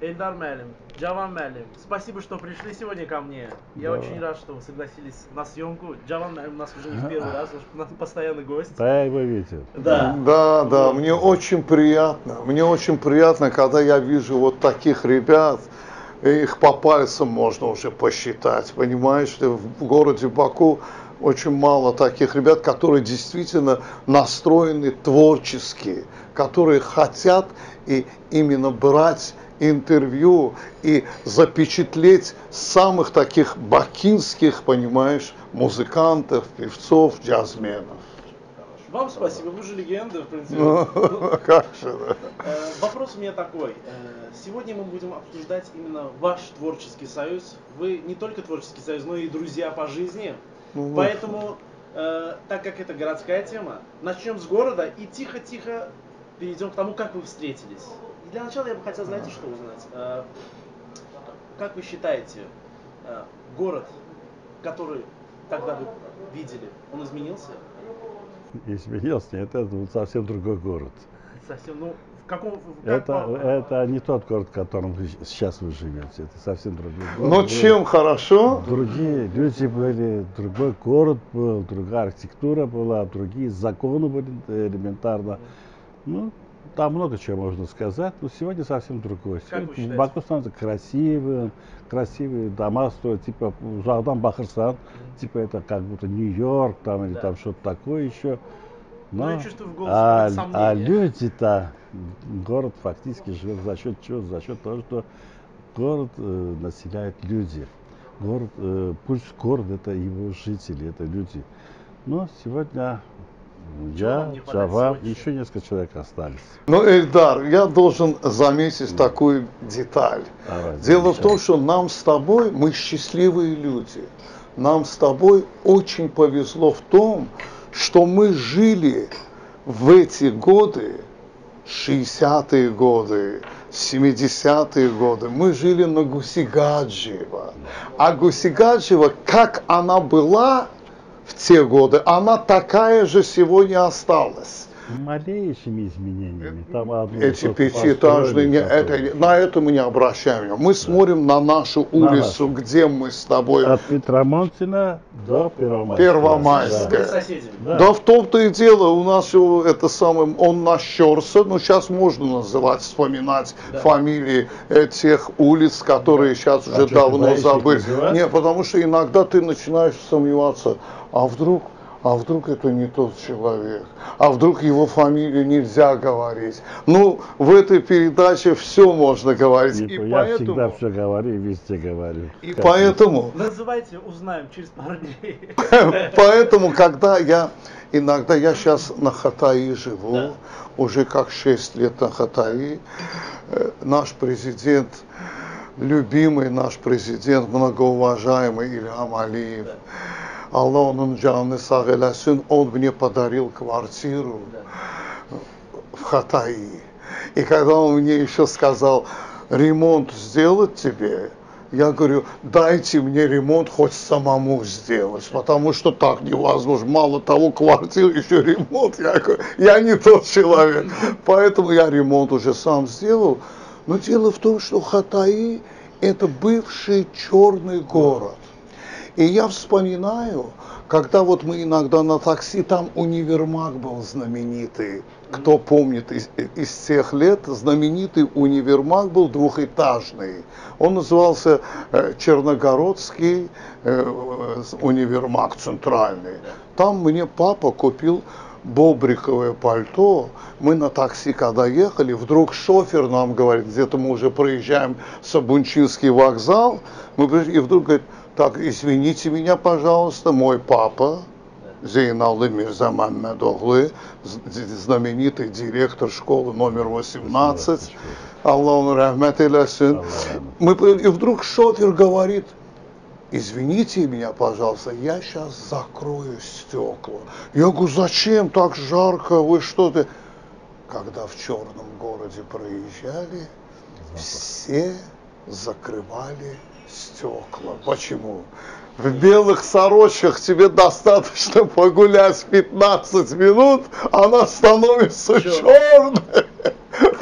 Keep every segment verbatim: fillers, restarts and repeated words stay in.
Эльдар Мэлим, Джаван Мэлим, спасибо, что пришли сегодня ко мне. Я да. очень рад, что вы согласились на съемку. Джаван Мэлим у нас уже не в первый раз, у нас постоянный гость. Да, его видите. Да, да, да, вот. Мне очень приятно. Мне очень приятно, когда я вижу вот таких ребят. Их по пальцам можно уже посчитать, понимаешь, что в городе Баку очень мало таких ребят, которые действительно настроены творчески, которые хотят и именно брать интервью и запечатлеть самых таких бакинских, понимаешь, музыкантов, певцов, джазменов. Вам спасибо, вы же легенда, в принципе. Ну, как же, да. Вопрос у меня такой. Сегодня мы будем обсуждать именно ваш творческий союз. Вы не только творческий союз, но и друзья по жизни. Ну, Поэтому, э, так как это городская тема, начнем с города и тихо-тихо перейдем к тому, как вы встретились. И для начала я бы хотел, знаете, что узнать? Э, как вы считаете, э, город, который тогда вы видели, он изменился? Изменился, нет, это совсем другой город. Совсем, ну, в каком... В это, это не тот город, в котором вы, сейчас вы живете, это совсем другой город. Но чем хорошо? Другие люди были, другой город был, другая архитектура была, другие законы были элементарно. Ну, там много чего можно сказать, но сегодня совсем другой. Сегодня Баку становится красивым, красивые дома стоят, типа Жагдан Бахарсан, типа это как будто Нью-Йорк там или да. там что-то такое еще. Но, но я чувствую в голосе а, а люди-то, город фактически живет за счет чего? За счет того, что город э, населяют люди. Город, э, пусть город это его жители, это люди. Но сегодня я, Джаван, еще несколько человек остались. Ну, Эльдар, я должен заметить да. такую деталь. Давай, Дело замечай. в том, что нам с тобой, мы счастливые люди. Нам с тобой очень повезло в том, что мы жили в эти годы, шестидесятые годы, семидесятые годы, мы жили на Гусигаджиево. А Гусигаджиево, как она была в те годы, она такая же сегодня осталась. Малейшими изменениями. Там Эти пятиэтажные, не, это, на это мы не обращаем. Мы да. смотрим на нашу улицу, на где мы с тобой. От Петромонтина до Первомайская. Первомайская. Да. да в том-то и дело, у нас все это самое, он нашерся, но сейчас можно называть, вспоминать да. фамилии тех улиц, которые сейчас уже а давно забыли. Не, потому что иногда ты начинаешь сомневаться, а вдруг... А вдруг это не тот человек? А вдруг его фамилию нельзя говорить? Ну, в этой передаче все можно говорить. И, и я поэтому... всегда все говорю и везде говорю. И как поэтому... Называйте, узнаем через пару дней. Поэтому, когда я... Иногда я сейчас на Хатаи живу, да. уже как шесть лет на Хатаи. Наш президент, любимый наш президент, многоуважаемый Ильхам Алиев, да. Аллах onun canını sağ eləsin, он мне подарил квартиру в Хатаи. И когда он мне еще сказал, ремонт сделать тебе, я говорю, дайте мне ремонт хоть самому сделать, потому что так невозможно. Мало того, квартиру, еще ремонт. Я говорю, я не тот человек. Поэтому я ремонт уже сам сделал. Но дело в том, что Хатаи это бывший черный город. И я вспоминаю, когда вот мы иногда на такси, там универмаг был знаменитый, кто помнит из, из тех лет, знаменитый универмаг был двухэтажный. Он назывался э, Черногородский э, универмаг центральный. Там мне папа купил бобриковое пальто. Мы на такси, когда ехали, вдруг шофер нам говорит, где-то мы уже проезжаем Сабунчинский вокзал, мы пришли, и вдруг говорит, так, извините меня, пожалуйста, мой папа, Зейналлы Мирза Маммедоглы, знаменитый директор школы номер восемнадцать, Аллаху рахмет eylesin. Мы, и вдруг шофер говорит, извините меня, пожалуйста, я сейчас закрою стекла. Я говорю, зачем так жарко, вы что-то... Когда в черном городе проезжали, все закрывали стекла. Почему? В белых сорочках тебе достаточно погулять пятнадцать минут, она становится черной.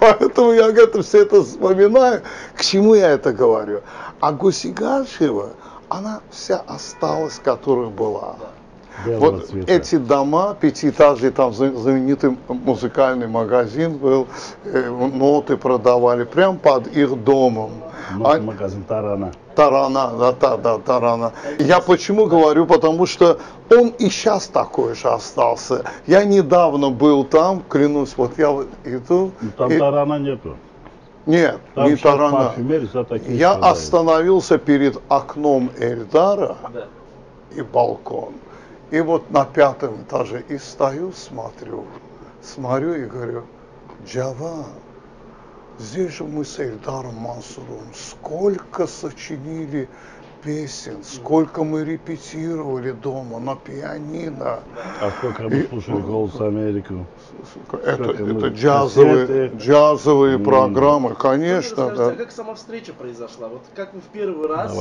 Поэтому я это, все это вспоминаю. К чему я это говорю? А Гусигашева, она вся осталась, которая была. Вот цвета. Эти дома, пятиэтажный, там знаменитый музыкальный магазин был, ноты продавали прямо под их домом. А... Магазин Тарана. Тарана, да, да, да, Тарана. Я почему говорю, потому что он и сейчас такой же остался. Я недавно был там, клянусь, вот я иду. Там и... Тарана нету. Нет, там не Тарана. Я продают. Остановился перед окном Эльдара, да. И балкон. И вот на пятом этаже и стою, смотрю, смотрю и говорю: Джаван, здесь же мы с Эльдаром Мансуровым сколько сочинили песен, сколько мы репетировали дома на пианино. А сколько мы слушали «Голос Америки». Это, это джазовые, джазовые mm. программы, конечно. Скажите, да. А как сама встреча произошла? Вот как вы в первый раз...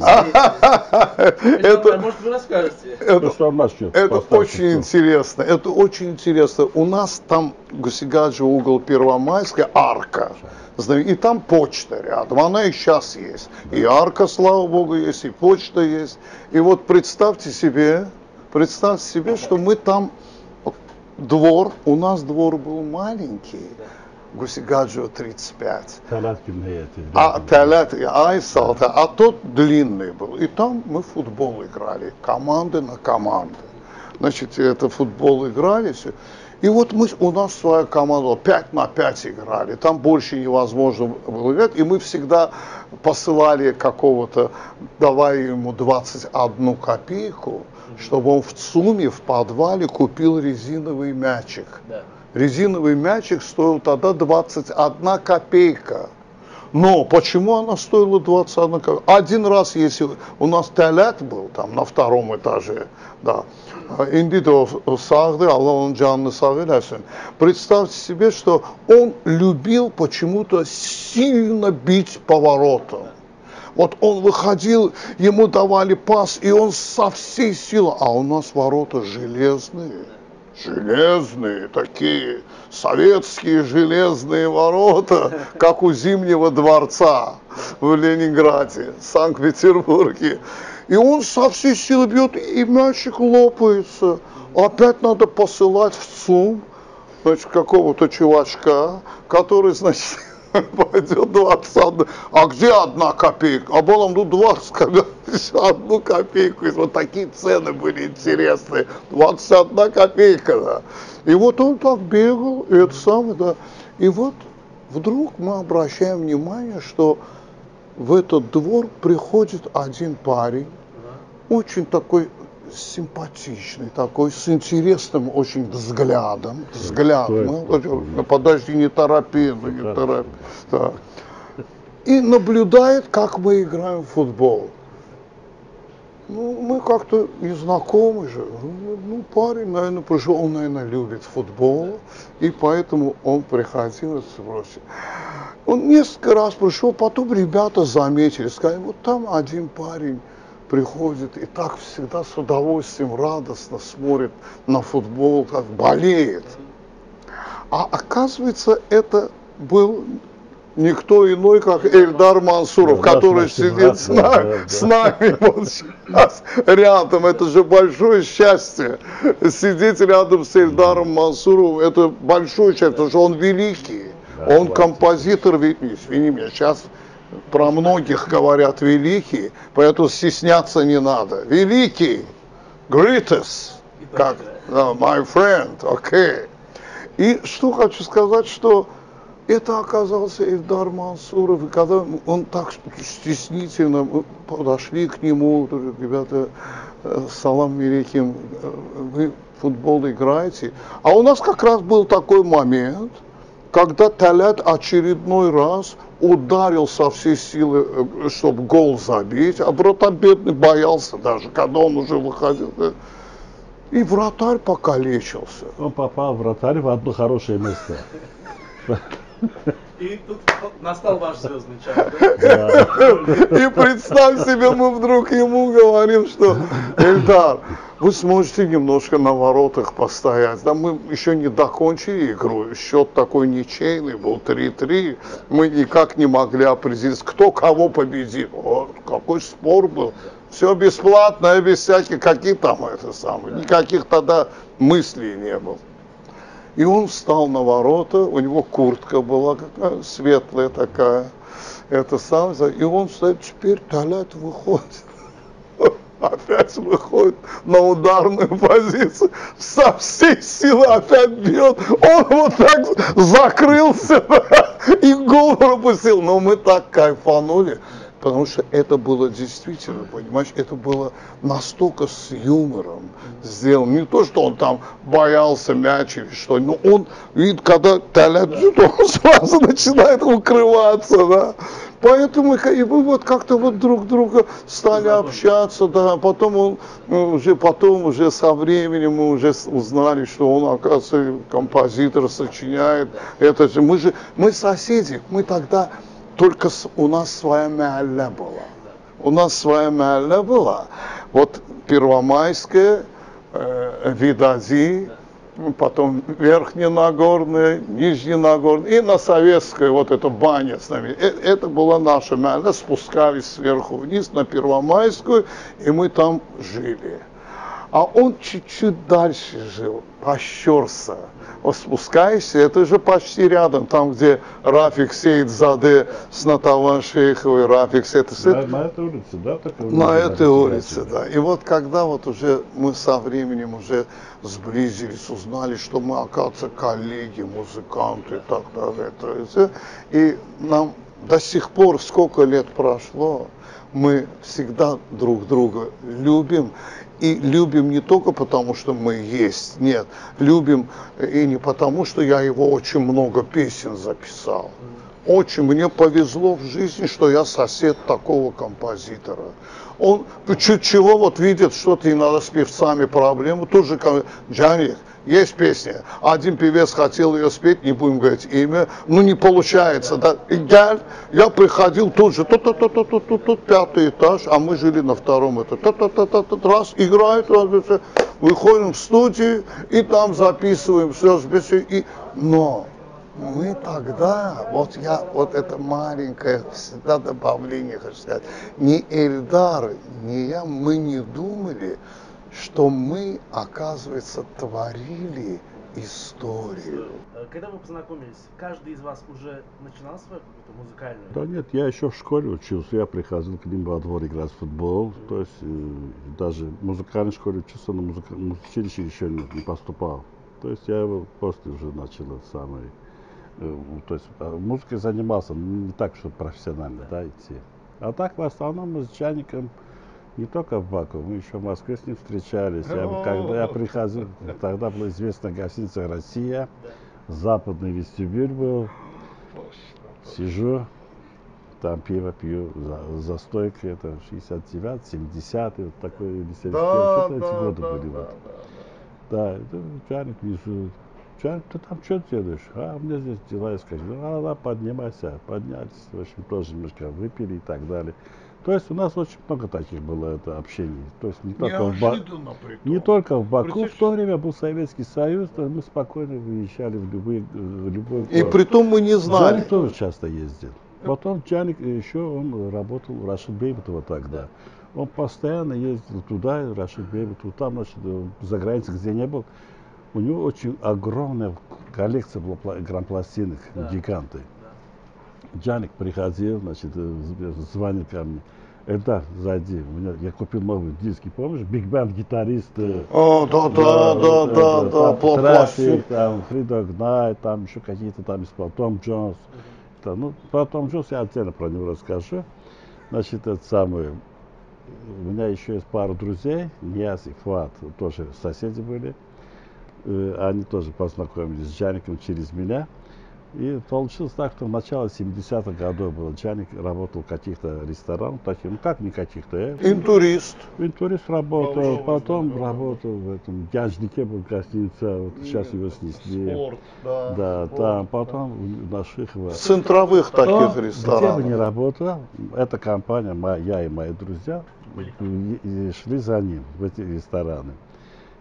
Это, может, вы расскажете? Это, это очень интересно. Это очень интересно. У нас там Гусигаджи угол Первомайская, арка. И там почта рядом, она и сейчас есть. И арка, слава богу, есть, и почта есть. И вот представьте себе, представьте себе, что мы там, двор, у нас двор был маленький, Гусигаджио тридцать пять. А, Талят, Айсалта, а тот длинный был. И там мы в футбол играли, команды на команды. Значит, это футбол играли, все. И вот мы, у нас своя команда пять на пять играли, там больше невозможно было играть, и мы всегда посылали какого-то, давая ему двадцать одну копейку, чтобы он в ЦУМе, в подвале купил резиновый мячик. Да. Резиновый мячик стоил тогда двадцать одна копейка. Но почему она стоила двадцать одна копейка? Один раз, если у нас Талят был там на втором этаже, да, Индидо Сагды, Аллах он джанны сагылясын. Представьте себе, что он любил почему-то сильно бить поворотом. Вот он выходил, ему давали пас, и он со всей силы, а у нас ворота железные. Железные, такие советские железные ворота, как у Зимнего дворца в Ленинграде, Санкт-Петербурге. И он со всей силы бьет, и мячик лопается. Опять надо посылать в ЦУМ, значит, какого-то чувачка, который, значит, пойдет двадцать одна. А где одна копейка? А было ну двадцать, одну копейку. И вот такие цены были интересные. двадцать одна копейка, да. И вот он так бегал, и это самое, да. И вот вдруг мы обращаем внимание, что в этот двор приходит один парень, очень такой симпатичный, такой с интересным очень взглядом. Взгляд. Ну, подожди, не торопи, ну, не торопи. Да. И наблюдает, как мы играем в футбол. Ну, мы как-то не знакомы же. Ну, парень, наверное, пришел, он, наверное, любит футбол, и поэтому он приходил и сбросил. Он несколько раз пришел, потом ребята заметили, сказали, вот там один парень приходит и так всегда с удовольствием, радостно смотрит на футбол, как болеет. А оказывается, это был никто иной, как Эльдар Мансуров, да, который сидит да, с, нами, да, да. с нами вот сейчас рядом. Это же большое счастье. Сидеть рядом с Эльдаром Мансуровым, это большое счастье, потому что он великий. Да, он композитор, извини меня, сейчас про многих говорят великий, поэтому стесняться не надо. Великий, greatest, как, uh, my friend, окей. Okay. И что хочу сказать, что это оказался Эльдар Мансуров, и когда он так стеснительно, мы подошли к нему, ребята, салам великим, вы в футбол играете. А у нас как раз был такой момент, когда Талят очередной раз ударил со всей силы, чтобы гол забить, а вратарь бедный боялся даже, когда он уже выходил. И вратарь покалечился. Он попал, вратарь, в одно хорошее место. И тут настал ваш звездный час, да? И представь себе, мы вдруг ему говорим, что Эльдар, вы сможете немножко на воротах постоять. Да, мы еще не закончили игру, счет такой ничейный был, три-три. Мы никак не могли определить, кто кого победит. Вот, какой спор был. Все бесплатно, без всяких, какие там это самое. Никаких тогда мыслей не было. И он встал на ворота, у него куртка была какая, светлая такая. Это сам, и он стоит, теперь Талят выходит. Опять выходит на ударную позицию, со всей силы опять бьет. Он вот так закрылся и гол пропустил. Но мы так кайфанули, потому что это было действительно, понимаешь, это было настолько с юмором сделано. Не то, что он там боялся мяч или что, но он, видит, когда Талят бьет, он сразу начинает укрываться, да. Поэтому и мы вот как-то вот друг друга стали общаться, да, потом он уже потом уже со временем мы уже узнали, что он, оказывается, композитор, сочиняет. Это же мы же мы соседи, мы тогда только с, у нас своя мялля была, у нас своя мялля была. Вот Первомайская, э, Видади. Потом Верхняя Нагорная, Нижняя Нагорная, и на Советской вот эта баня с нами. Это была наша мяля, спускались сверху вниз на Первомайскую, и мы там жили. А он чуть-чуть дальше жил, Пощерса. Вот спускаешься, это же почти рядом, там, где Рафик Сейдзаде с Натаван Шейховой, Рафик Сейдзаде. На, на этой улице, да? На этой улице, да. И вот когда вот уже мы со временем уже сблизились, узнали, что мы, оказывается, коллеги, музыканты и так далее. И нам до сих пор, сколько лет прошло, мы всегда друг друга любим. И любим не только потому, что мы есть, нет, любим и не потому, что я его очень много песен записал. Очень мне повезло в жизни, что я сосед такого композитора. Он чуть чего вот видит, что-то и надо с певцами проблемы, тут же Джаник, есть песня, один певец хотел ее спеть, не будем говорить имя, ну не получается, да, и я, я приходил тут же, тут, тут, тут, тут, тут, тут, тут, пятый этаж, а мы жили на втором этаже, тут, тут, тут, тут, тут, раз, играет, раз, выходим в студию, и там записываем все, и, но мы тогда, вот я, вот это маленькое всегда добавление, хочу сказать, ни Эльдар, ни я, мы не думали, что мы, оказывается, творили историю. Когда вы познакомились, каждый из вас уже начинал свою какую-то музыкальную? Да нет, я еще в школе учился, я приходил к ним во двор играть в футбол, то есть э, даже в музыкальной школе учился, но музыка, в училище еще не, не поступал. То есть я его после уже начал самый, э, то есть музыкой занимался, не так, что профессионально, да, идти. А так в основном мы с Джаником не только в Баку, мы еще в Москве с ним встречались. Я, когда я приходил, тогда была известная гостиница «Россия», западный вестибюль был. Сижу, там пиво пью за, за стойкой, это шестьдесят девятый, семидесятый, вот такой, или семьдесят первый, да, эти годы да, были. Да, вот. Да, это Джаник вижу. Джаник, ты там что делаешь? А, у меня здесь дела, я скажу, ну, ладно, поднимайся, поднялись, в общем, тоже немножко выпили и так далее. То есть у нас очень много таких было это общений. То есть не только, в, Ба... не только в Баку, в то время был Советский Союз, то мы спокойно выезжали в любой, в любой город. И при том мы не знали. Джаник тоже часто ездил. Потом Джаник еще он работал в Рашид Бейбутова тогда. Он постоянно ездил туда, Рашид Бейбутов, там, значит, за границей, где не был. У него очень огромная коллекция была грампластинок, да. Гиганты. Джаник приходил, значит, звонил ко мне. Эльдар, зайди, у меня, я купил новые диски, помнишь, Биг Бенд гитарист. О, да, да, да, да, да, Трафик, там, Three Dog Night, там еще какие-то там исполнители, Том Джонс. Ну, про Том Джонс я отдельно про него расскажу. Значит, это самое, у меня еще есть пару друзей, Нияз и Фуат, тоже соседи были. Они тоже познакомились с Джаником через меня. И получилось так, что в начале семидесятых годов был. Джаник работал в каких-то ресторанах, таких, ну как не каких-то. Интурист. Интурист работал, потом да, работал в этом Янжнике, был гостиница, вот сейчас его снесли. Спорт, да. Да, спорт, там, потом да. На Шихова. В центровых таких Но, ресторанах. Где бы не работал, эта компания, моя, я и мои друзья, и шли за ним в эти рестораны.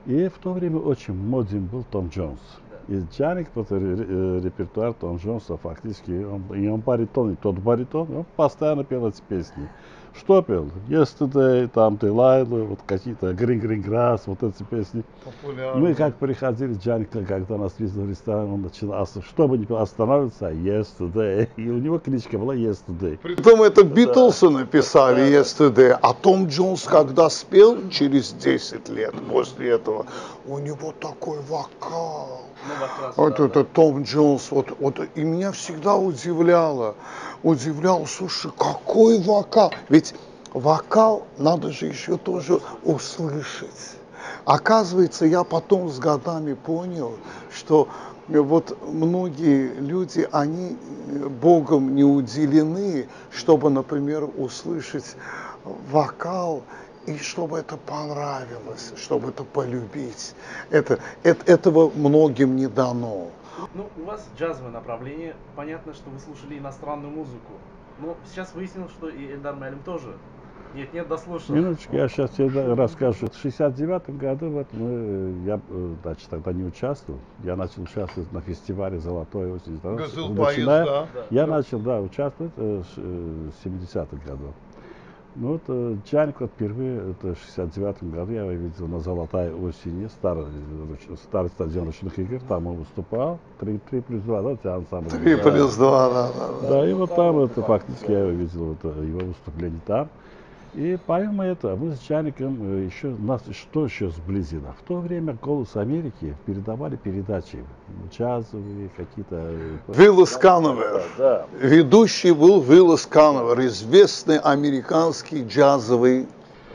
И в то время очень моден был Том Джонс. И Джаник, вот репертуар Том Джонса, фактически, он, и он баритон, и тот баритон, он постоянно пел эти песни. Что пел? Yesterday, там Delilah, вот какие-то Green Green Grass, вот эти песни. Популярно. Мы как приходили, Джаник, когда нас видел в ресторан, он начал, что бы ни пел, останавливаться, Yesterday. И у него кличка была Yesterday. Притом это Битлсы написали Yesterday, а Том Джонс, когда спел через десять лет после этого, у него такой вокал. Ну, вот да, это да. Том Джонс, вот, вот, и меня всегда удивляло, удивляло, слушай, какой вокал, ведь вокал надо же еще тоже услышать. Оказывается, я потом с годами понял, что вот многие люди, они Богом не уделены, чтобы, например, услышать вокал, и чтобы это понравилось, чтобы это полюбить. Это, это, этого многим не дано. Ну, у вас джазовое направление. Понятно, что вы слушали иностранную музыку. Но сейчас выяснилось, что и Эльдар Муалим тоже. Нет, нет, дослушал. Минуточку, я сейчас тебе расскажу. В шестьдесят девятом году вот мы, я, значит, тогда не участвовал. Я начал участвовать на фестивале «Золотой осень». Начиная, да. Я да. начал, да, участвовать э, с семидесятых годов. Ну, вот Джаник вот впервые, это в шестьдесят девятом году, я его видел на «Золотой осени», старый, старый стадион ручных игр, там он выступал, три плюс два, да, те ансамбль. три плюс два, да, да, да. Да, и вот там, это, фактически, я его видел, это, его выступление там. И помимо этого, мы с Джаником еще, нас что еще сблизило? В то время «Голос Америки» передавали передачи джазовые, какие-то... Виллас Канавер. Да. Ведущий был Виллас Канавер, известный американский джазовый...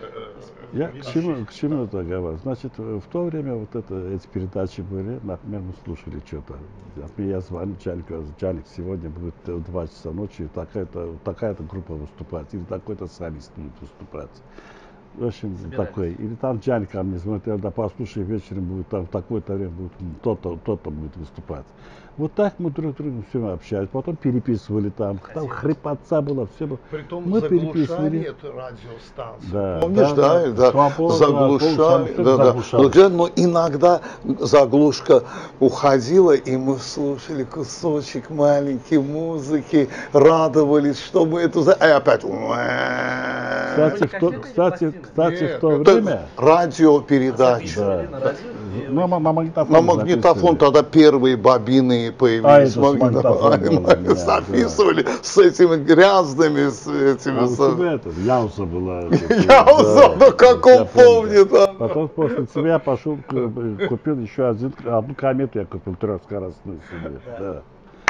Я к чему, к чему это говорю? Значит, в то время вот это, эти передачи были, например, мы слушали что-то. Я звоню Джанику, Джаник, сегодня будет два часа ночи, такая-то, такая-то группа выступать, или такой-то солист будет выступать. В общем, такой. Или там Джаник ко мне звонит, да послушай, вечером будет там, в такое-то время будет кто-то, кто-то будет выступать. Вот так мы друг с другом все общались, потом переписывали там, там хрипотца было, все было. Притом мы переписывали эту радиостанцию. Да, помнишь, да, да, да, да. заглушали, да, да, заглушали. Да. Но иногда заглушка уходила, и мы слушали кусочек маленькой музыки, радовались, что мы это... И опять... Кстати, в то, кстати, кстати, Нет, в то время... Радиопередача. Да. На, на, на магнитофон, на магнитофон тогда первые бобины появились. А, магнитофон, записывали да. с этими грязными, с этими... А у тебя это, Яуса была. Яуса, ну как он помнит. Потом после тебя пошел, купил еще один, одну комету, я купил трехскоростную себе. Да.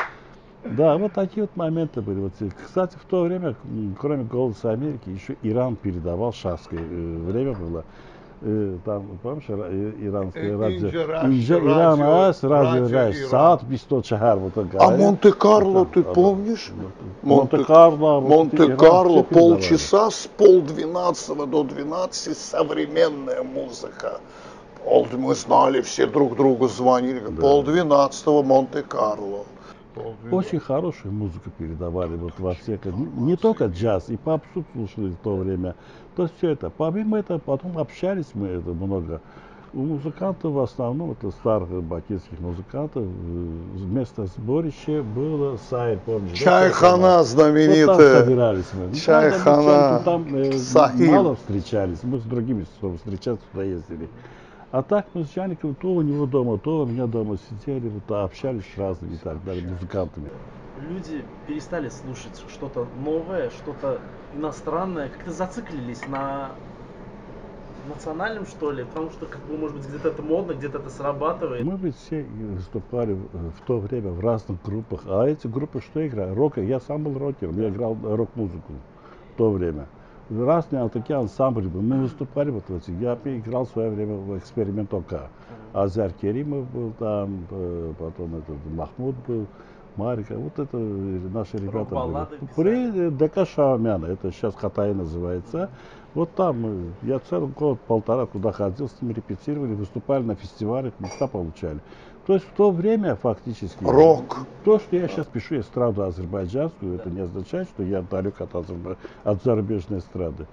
Да, вот такие вот моменты были. Вот, кстати, в то время, кроме «Голоса Америки», еще Иран передавал, шахское время было. Там, помнишь, иранское радио? Иран Ас, радио Райс, Саат Бисто Чахар. А Монте-Карло, ты помнишь? Монте-Карло, Монте-Карло, полчаса с полдвенадцатого до двенадцати современная музыка. Мы знали, все друг другу звонили. Полдвенадцатого Монте-Карло. Очень хорошую музыку передавали вот во всех, не, не только джаз, и попсу слушали в то время. То есть все это. Помимо этого, потом общались мы это много. У музыкантов в основном, это старых бакинских музыкантов, место сборища было Сайр, помнишь? Чайхана да, знаменитая. Вот там собирались мы. Чайхана. Там э, мало встречались, мы с другими, чтобы встречаться, туда ездили. А так мы с Джаником то у него дома, то у меня дома сидели, вот, общались с разными и так далее, музыкантами. Люди перестали слушать что-то новое, что-то иностранное, как-то зациклились на национальном, что ли, потому что, как бы, может быть, где-то это модно, где-то это срабатывает. Мы ведь все выступали в то время в разных группах, а эти группы что играли? Рок, я сам был рокером, я играл рок-музыку в то время. Разные такие ансамбли были. Мы выступали вот в этих. Я играл в свое время в «Эксперимент ОК». Азар Керимов был там, потом этот Махмуд был, Марика. Вот это наши ребята были. При ДК Шаумяна, это сейчас Хатай называется. Вот там я целый год-полтора туда ходил, с ними репетировали, выступали на фестивалях, места получали. То есть в то время фактически... Рок. То, что я сейчас пишу эстраду азербайджанскую, это не означает, что я далек от, азербай... от зарубежной эстрады.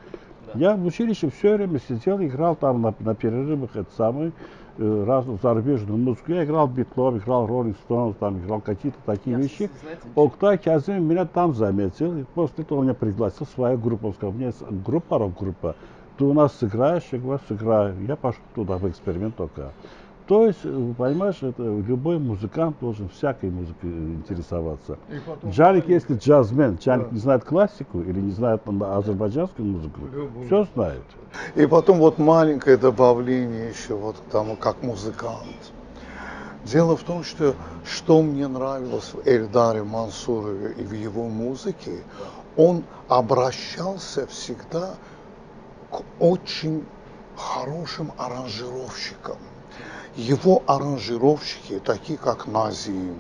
Да. Я в училище все время сидел, играл там на, на перерывах, это самый, э, разную зарубежную музыку. Я играл Битлов, играл Роллинг Стоунс, там играл какие-то такие Я, вещи. знаете, Октай Казим меня там заметил, и после этого меня пригласил в свою группу. Он сказал, у меня есть группа, рок-группа, ты у нас сыграешь, я говорю, сыграю. Я пошел туда в эксперимент только. То есть, понимаешь, это любой музыкант должен всякой музыкой интересоваться. Джарик, если джазмен, Джарик да. не знает классику или не знает азербайджанскую музыку, любую. Все знает. И потом вот маленькое добавление еще вот к тому, как музыкант. Дело в том, что что мне нравилось в Эльдаре Мансурове и в его музыке, он обращался всегда к очень хорошим аранжировщикам. Его аранжировщики, такие как Назим,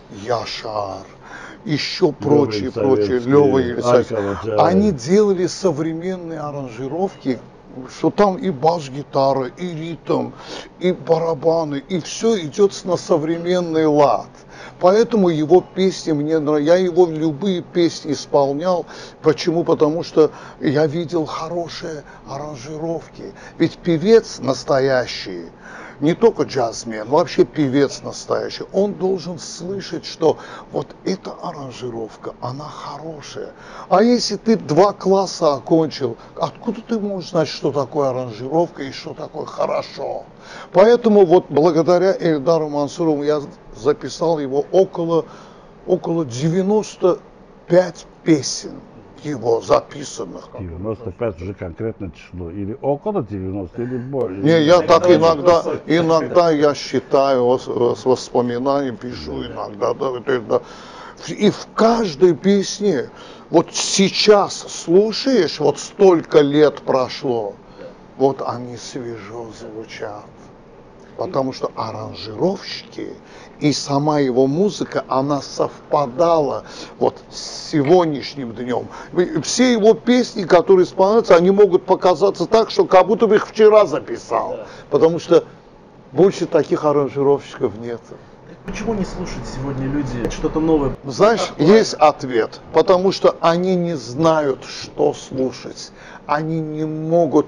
Яшар, еще прочие, прочие, Лёва Елисаевич, они делали современные аранжировки, что там и бас-гитара, и ритм, и барабаны, и все идет на современный лад. Поэтому его песни мне нравятся. Я его любые песни исполнял. Почему? Потому что я видел хорошие аранжировки. Ведь певец настоящий, не только джазмен, вообще певец настоящий, он должен слышать, что вот эта аранжировка, она хорошая. А если ты два класса окончил, откуда ты можешь знать, что такое аранжировка и что такое хорошо? Поэтому вот благодаря Эльдару Мансурову я записал его около, около девяноста пяти песен его записанных. девяносто пять уже конкретное число. Или около девяноста, или более. Не, я так иногда, иногда я считаю, с воспоминанием пишу иногда. Да, да. И в каждой песне, вот сейчас слушаешь, вот столько лет прошло, вот они свежо звучат. Потому что аранжировщики и сама его музыка, она совпадала вот с сегодняшним днем. Все его песни, которые исполняются, они могут показаться так, что как будто бы их вчера записал. Потому что больше таких аранжировщиков нет. Почему не слушают сегодня люди что-то новое? Знаешь, есть ответ. Потому что они не знают, что слушать. Они не могут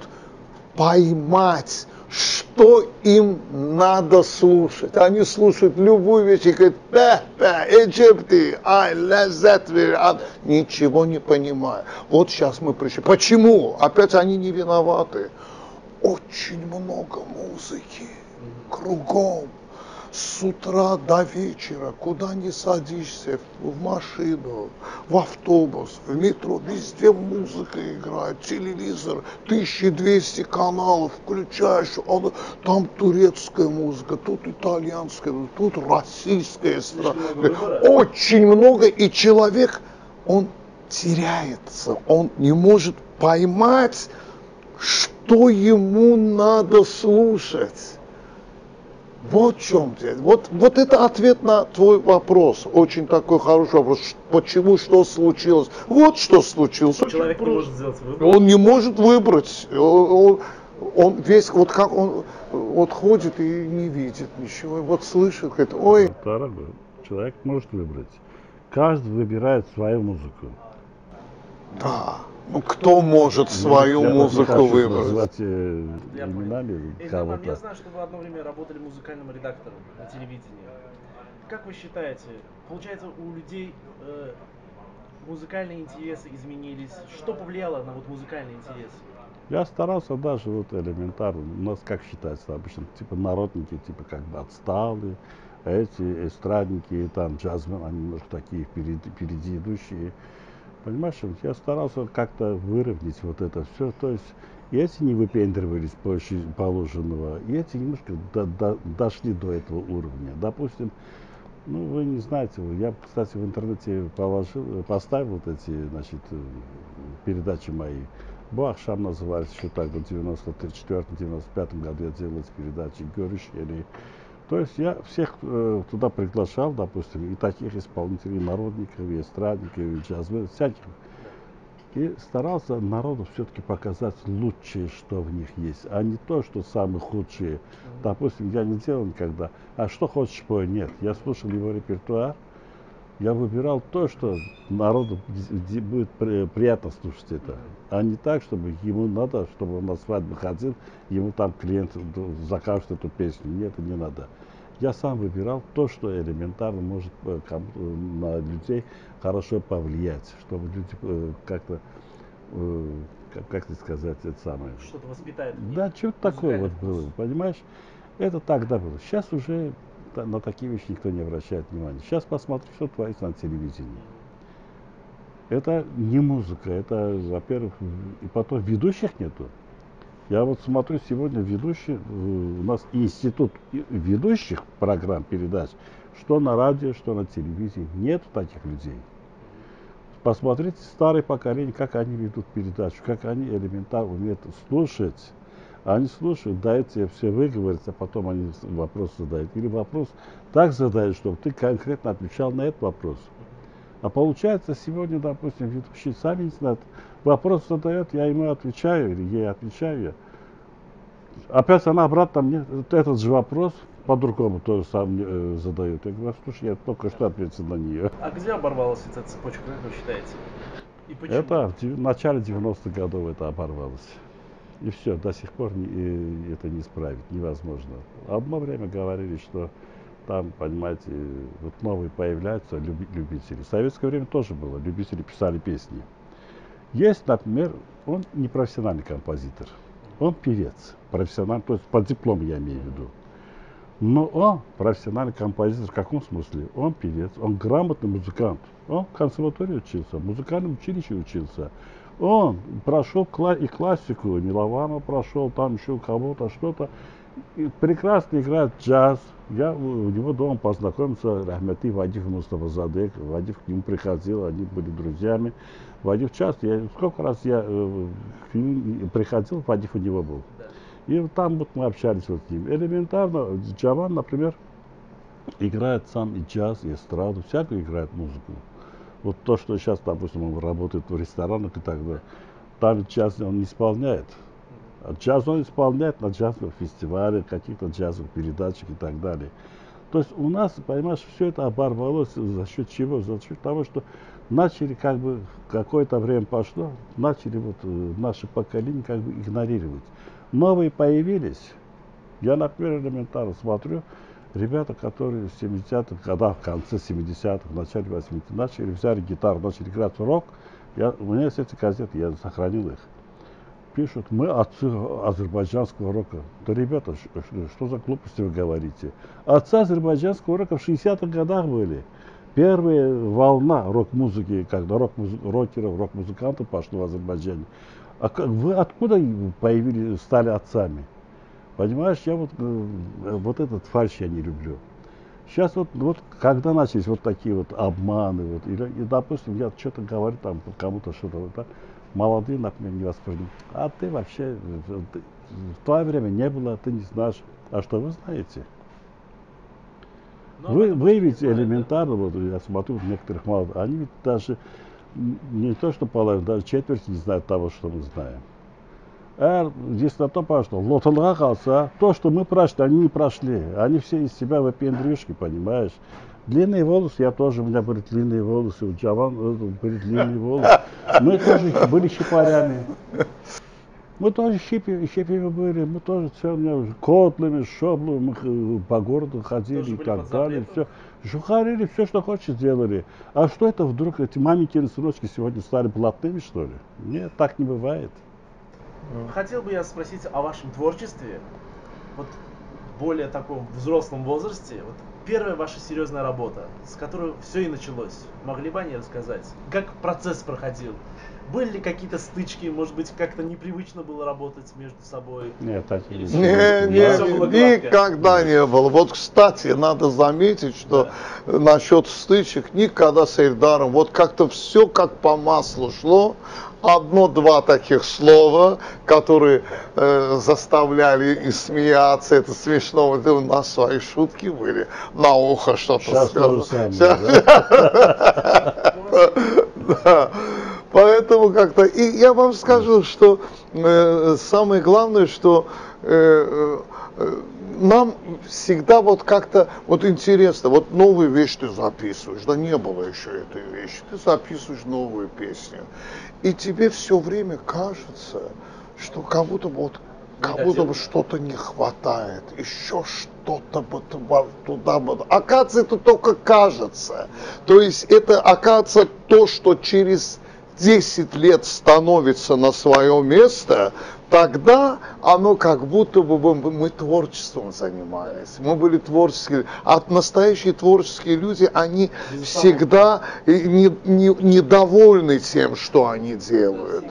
поймать, что им надо слушать. Они слушают любую вещь и говорят, да, да, Эджипти, ай, лазат, ничего не понимаю. Вот сейчас мы пришли. Почему? Опять они не виноваты. Очень много музыки кругом. С утра до вечера, куда ни садишься, в машину, в автобус, в метро, везде музыка играет, телевизор, тысяча двести каналов включаешь, он, там турецкая музыка, тут итальянская, тут российская страна. Очень много, и человек, он теряется, он не может поймать, что ему надо слушать. Вот в чем дело. Вот, вот это ответ на твой вопрос. Очень такой хороший вопрос. Почему, что случилось? Вот что случилось. Человек не может сделать выбор. Он не может выбрать. Он, он, он весь, вот как он вот ходит и не видит ничего. Вот слышит, говорит, ой. Дорогой, человек может выбрать. Каждый выбирает свою музыку. Да. Ну, кто может свою я музыку выбрать? Назвать, э, я именами кого-то. Я знаю, что вы одно время работали музыкальным редактором на телевидении. Как вы считаете, получается, у людей э, музыкальные интересы изменились? Что повлияло на вот музыкальный интерес? Я старался даже вот элементарно. У нас как считается обычно, типа народники, типа как бы отсталые, эти эстрадники, там джазмены, они немножко такие впереди, впереди идущие. Понимаешь, я старался как-то выровнять вот это все. То есть и эти не выпендривались больше положенного, и эти немножко до, до, дошли до этого уровня. Допустим, ну вы не знаете, я, кстати, в интернете положил, поставил вот эти, значит, передачи мои. Буахшам назывались еще так, в девяносто четвёртом — девяносто пятом году я делал эти передачи, Görüşleri. То есть я всех э, туда приглашал, допустим, и таких исполнителей, народников, и эстрадников, и джазменов, всяких. И старался народу все-таки показать лучшее, что в них есть, а не то, что самые худшие. Допустим, я не делал никогда, а что хочешь пой, нет. Я слушал его репертуар, Я выбирал то, что народу будет приятно слушать это. А не так, чтобы ему надо, чтобы он на свадьбу ходил, ему там клиент закажет эту песню. Нет, это не надо. Я сам выбирал то, что элементарно может на людей хорошо повлиять, чтобы люди как-то, как, как сказать, это самое. Что-то воспитает. Да, что-то такое вот было, понимаешь? Это тогда было. Сейчас уже на такие вещи никто не обращает внимания. Сейчас посмотри, что творится на телевидении. Это не музыка, это, во-первых, и потом ведущих нету. Я вот смотрю сегодня ведущие, у нас институт ведущих программ, передач, что на радио, что на телевидении, нету таких людей. Посмотрите старое поколение, как они ведут передачу, как они элементарно умеют слушать. Они слушают, дают тебе все выговорить, а потом они вопрос задают. Или вопрос так задают, чтобы ты конкретно отвечал на этот вопрос. А получается, сегодня, допустим, ведущие сами не знают. Вопрос задает, я ему отвечаю, или ей отвечаю. Опять она обратно мне этот же вопрос по-другому тоже сам э, задает. Я говорю, слушай, я только что ответил на нее. А где оборвалась эта цепочка, как вы считаете? И почему? Это в начале девяностых годов это оборвалось. И все, до сих пор не, и, это не исправить, невозможно. Одно время говорили, что там, понимаете, вот новые появляются люби, любители. В советское время тоже было, любители писали песни. Есть, например, он не профессиональный композитор, он певец, профессиональный, то есть по диплому я имею в виду. Но он профессиональный композитор, в каком смысле? Он певец, он грамотный музыкант, он в консерватории учился, в музыкальном училище учился. Он прошел и классику, Милованова прошел, там еще кого-то, что-то. И прекрасно играет джаз. Я у него дома познакомился, Рахмети Вадиф Мустафазадек. Вадиф к нему приходил, они были друзьями. Вадиф часто, я, сколько раз я э, к нему приходил, Вадиф у него был. И вот там вот мы общались вот с ним. Элементарно, Джаван, например, играет сам и джаз, и эстраду, всякую играет музыку. Вот то, что сейчас, допустим, он работает в ресторанах и так далее, там джаз он не исполняет. А джаз он исполняет на джазовых фестивалях, каких-то джазовых передачах и так далее. То есть у нас, понимаешь, все это оборвалось за счет чего? За счет того, что начали как бы, какое-то время пошло, начали вот наше поколение как бы игнорировать. Новые появились. Я, например, элементарно смотрю, ребята, которые в семидесятых годах, в конце семидесятых, в начале восьмидесятых, начали, взяли гитару, начали играть рок. Я, у меня есть эти газеты, я сохранил их. Пишут, мы отцы азербайджанского рока. Да, ребята, что, что за глупости вы говорите? Отцы азербайджанского рока в шестидесятых годах были. Первая волна рок-музыки, когда рок-рокеров, рок-музыкантов пошло в Азербайджане. А как, вы откуда появились, стали отцами? Понимаешь, я вот, вот этот фальшь я не люблю. Сейчас вот, вот когда начались вот такие вот обманы, вот, и, и допустим, я что-то говорю там кому-то что-то, вот, да, молодые, например, не воспринимают. А ты вообще, ты, в твое время не было, ты не знаешь. А что вы знаете? Но вы, вы ведь знает, элементарно, да? Вот, я смотрю, некоторых молодых, они ведь даже не то, что половина, даже четверть не знают того, что мы знаем. А здесь на то пошло, лоталга калса, то, что мы прошли, они не прошли. Они все из себя выпендрюшки, понимаешь? Длинные волосы, я тоже, у меня были длинные волосы, у Джаван были длинные волосы. Мы тоже были щипарями. Мы тоже щипи, щипами были, мы тоже целыми котлами, шоблами, мы по городу ходили тоже и так далее. Все. Жухарили, все, что хочешь, делали. А что это вдруг, эти маменькины сыночки сегодня стали блатными, что ли? Нет, так не бывает. Хотел бы я спросить о вашем творчестве, вот в более таком взрослом возрасте. Вот первая ваша серьезная работа, с которой все и началось. Могли бы они рассказать, как процесс проходил? Были ли какие-то стычки, может быть, как-то непривычно было работать между собой? Нет, так не, не, не никогда не было. Вот, кстати, надо заметить, что да. насчет стычек никогда с Эльдаром, вот как-то все как по маслу шло. Одно-два таких слова, которые э, заставляли и смеяться, это смешно, у нас свои шутки были, на ухо что-то сказать. Поэтому как-то, и я вам скажу, что э, самое главное, что э, нам всегда вот как-то, вот интересно, вот новую вещь ты записываешь, да не было еще этой вещи, ты записываешь новую песню, и тебе все время кажется, что как будто бы вот, как будто бы что-то не хватает, еще что-то бы туда бы. Оказывается, это только кажется. То есть это оказывается то, что через десять лет становится на свое место, тогда оно как будто бы мы творчеством занимались, мы были творческие, а настоящие творческие люди, они всегда не, не, недовольны тем, что они делают.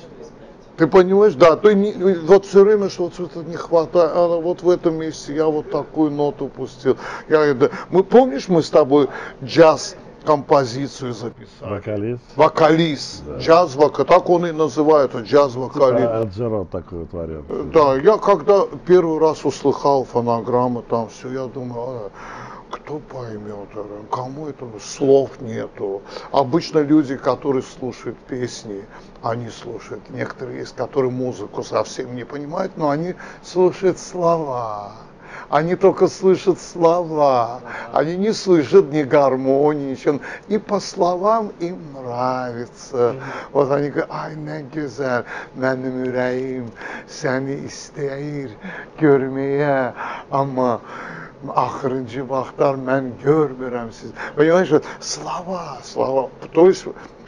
Ты понимаешь, да, то не, вот все время что-то не хватает, а вот в этом месте я вот такую ноту пустил. Я, да, мы, помнишь, мы с тобой джаз композицию записали? Вокалист. Вокалист. Да. Джаз вокалист. Так он и называется, джаз вокалист. Типа Элджерон такой творил. Да, я когда первый раз услыхал фонограмму, там все, я думаю, а, кто поймет, кому это, слов нету. Обычно люди, которые слушают песни, они слушают, некоторые есть, которые музыку совсем не понимают, но они слушают слова. Они только слышат слова, они не слышат ни гармонии, ничего. И по словам им нравится. Вот они говорят, ай, ne güzel, benim yüreğim seni isteyir görmeye, ama ахырынчы вақтар mən görmürəm siz. Понимаешь, слова, слова. То есть,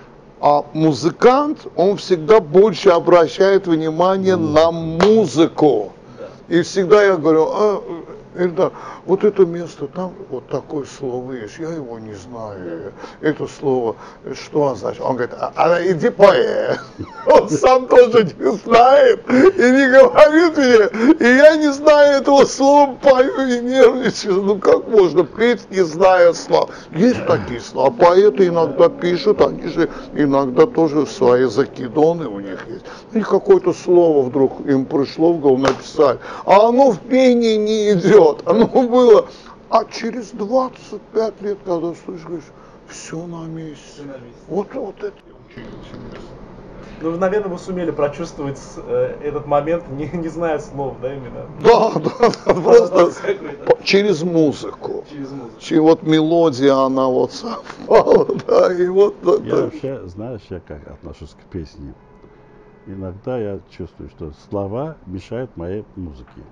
а музыкант, он всегда больше обращает внимание на музыку. И всегда я говорю, а, Эльдар, вот это место, там вот такое слово есть, я его не знаю. Это слово, что означает? Он говорит, а, а иди пой. Он сам тоже не знает и не говорит мне. И я не знаю этого слова, пою и нервничаю. Ну как можно петь, не зная слов? Есть такие слова. Поэты иногда пишут, они же иногда тоже свои закидоны у них есть. И какое-то слово вдруг им пришло в голову написать. А оно в пении не идет. Оно было, а через двадцать пять лет, когда слышишь, говоришь, все на месте. Все на месте. Вот, вот это очень интересно. Ну, наверное, вы сумели прочувствовать э, этот момент, не, не зная слов, да, именно? Да, да, да, просто через музыку. Через музыку. Через вот мелодия, она вот совпала, да, и вот... Я да. вообще, знаешь, я как отношусь к песне. Иногда я чувствую, что слова мешают моей музыке.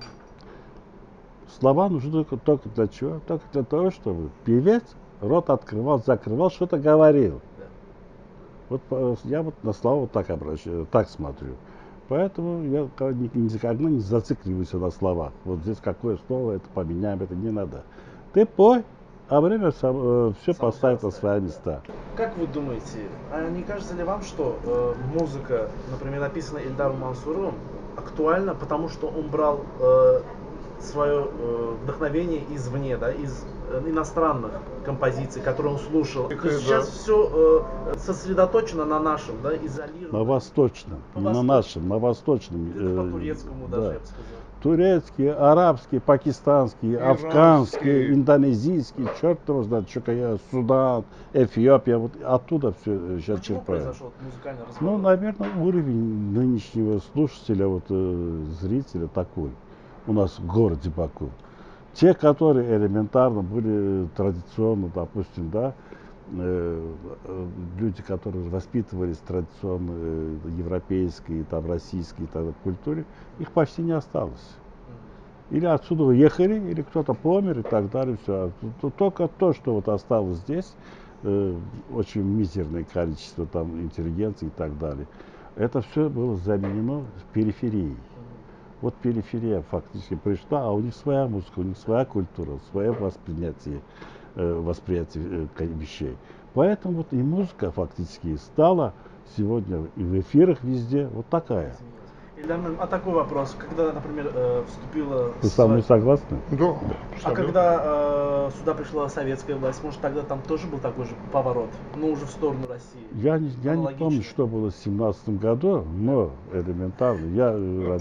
Слова нужны только, только для чего? Только для того, чтобы певец рот открывал, закрывал, что-то говорил. Вот я вот на слова вот так обращаю, так смотрю. Поэтому я никогда не зацикливаюсь на словах. Вот здесь какое слово, это поменяем, это не надо. Ты пой, а время сам, э, все сам поставит на свои места. Как вы думаете, а не кажется ли вам, что э, музыка, например, написанная Эльдаром Мансуровым, актуальна, потому что он брал э, свое э, вдохновение извне, да, из э, иностранных композиций, которые он слушал. То есть сейчас все э, сосредоточено на нашем, да, изолированном. На восточном, не на нашем, на восточном. Это по турецкому даже, да. Я бы сказал. Турецкий, арабский, пакистанский, иранский, афганский, индонезийский, черт его знает, что какая, Судан, Эфиопия, вот оттуда все сейчас черпают. Произошел музыкальный разговор? Ну, наверное, уровень нынешнего слушателя, вот э, зрителя такой у нас в городе Баку. Те, которые элементарно были традиционно, допустим, да, э, люди, которые воспитывались традиционно э, европейской, там, российской там, культуре, их почти не осталось. Или отсюда уехали, или кто-то помер и так далее. Все. Только то, что вот осталось здесь, э, очень мизерное количество там, интеллигенции и так далее, это все было заменено периферией. Вот периферия фактически пришла, а у них своя музыка, у них своя культура, свое восприятие, э, восприятие э, вещей. Поэтому вот и музыка фактически стала сегодня и в эфирах везде вот такая. А такой вопрос, когда, например, э, вступила... Вы со мной согласны? Да. А когда э, сюда пришла советская власть, может тогда там тоже был такой же поворот, но уже в сторону России? Я не, я не помню, что было в семнадцатом году, но элементарно. Я,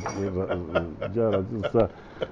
я родился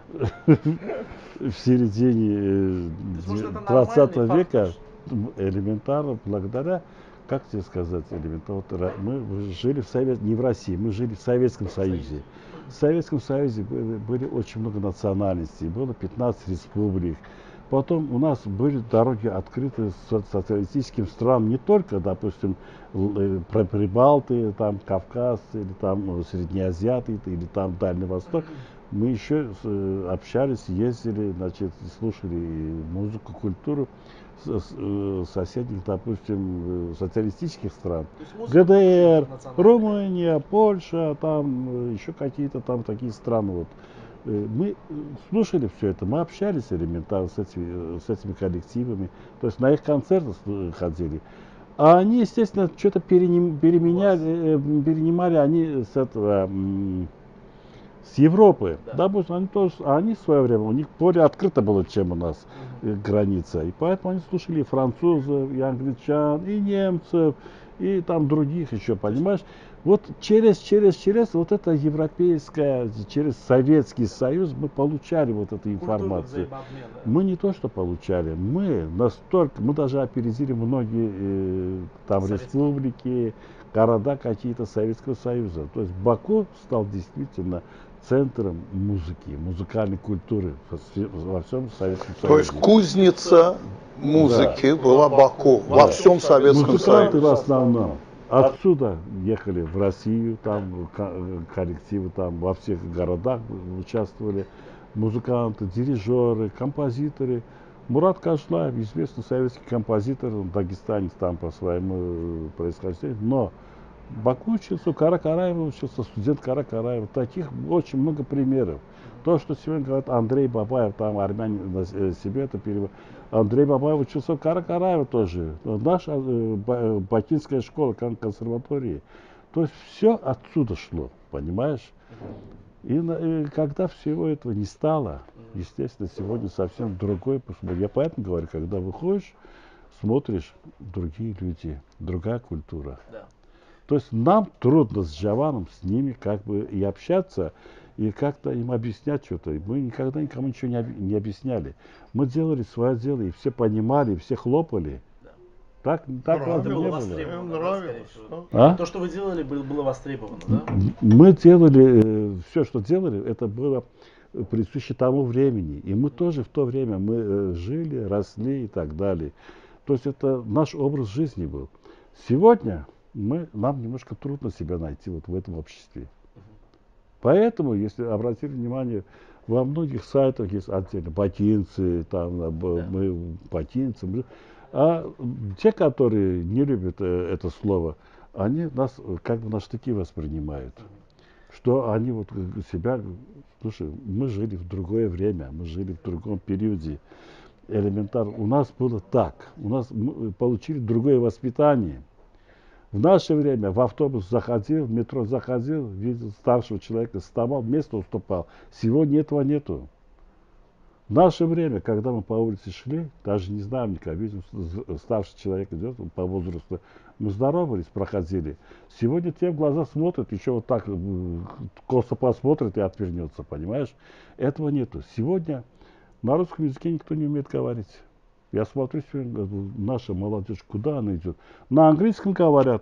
в середине двадцатого века, элементарно благодаря как тебе сказать, элементарно, вот мы жили в Совет, не в России, мы жили в Советском Союзе. В Советском Союзе были, были очень много национальностей, было пятнадцать республик. Потом у нас были дороги открыты с социалистическим странам, не только, допустим, Прибалты, там Кавказ, или там Среднеазиаты, или там Дальний Восток. Мы еще общались, ездили, значит, слушали музыку, культуру соседних, допустим, социалистических стран. ГДР, Румыния, Польша, там еще какие-то там такие страны. Вот. Мы слушали все это, мы общались элементарно с этими, с этими коллективами, то есть на их концерты ходили. А они, естественно, что-то переменяли, перенимали они с этого, с Европы. Да. Допустим, они тоже, они в свое время, у них более открыто было, чем у нас угу. граница. И поэтому они слушали и французов, и англичан, и немцев, и там других еще, понимаешь? Вот через, через, через вот это европейское, через Советский Союз мы получали вот эту информацию. Да? Мы не то, что получали, мы настолько, мы даже опередили многие э, там Советские. республики, города какие-то Советского Союза. То есть Баку стал действительно центром музыки, музыкальной культуры во всем Советском Союзе. То есть кузница музыки да. была Баку да. во всем Советском Музыканты Союзе. в основном. Отсюда ехали в Россию, там коллективы там во всех городах участвовали, музыканты, дирижеры, композиторы. Мурат Кашнаев, известный советский композитор, он дагестанец там по своему происхождению, но Баку учился, Кара Караева учился, студент Кара Караева. Таких очень много примеров. То, что сегодня говорят Андрей Бабаев, там армяне на себе это перевод. Андрей Бабаев учился в Кара Караева тоже. Наша э, бакинская школа, консерватории. То есть все отсюда шло, понимаешь? И, и когда всего этого не стало, естественно, сегодня совсем другой. Я поэтому говорю, когда выходишь, смотришь, другие люди, другая культура. Да. То есть нам трудно с Джаваном, с ними как бы и общаться, и как-то им объяснять что-то. Мы никогда никому ничего не, об, не объясняли. Мы делали свое дело, и все понимали, и все хлопали. Да. Так, так это было востребовано, да, а? То, что вы делали, было, было востребовано, да? Мы делали, э, все, что делали, это было присуще тому времени. И мы тоже в то время мы э, жили, росли и так далее. То есть это наш образ жизни был. Сегодня мы, нам немножко трудно себя найти вот в этом обществе. Поэтому, если обратили внимание, во многих сайтах есть отдельно бакинцы, там да. мы бакинцы. Мы, а те, которые не любят это слово, они нас как бы на штыки воспринимают. Что они вот себя, слушай, мы жили в другое время, мы жили в другом периоде. Элементарно. У нас было так, у нас мы получили другое воспитание. В наше время в автобус заходил, в метро заходил, видел старшего человека, вставал, место уступал. Сегодня этого нету. В наше время, когда мы по улице шли, даже не знаем никого, видим, старший человек идет по возрасту, мы здоровались, проходили. Сегодня те в глаза смотрят, еще вот так косо посмотрит и отвернется, понимаешь? Этого нету. Сегодня на русском языке никто не умеет говорить. Я смотрю, сегодня наша молодежь, куда она идет? На английском говорят.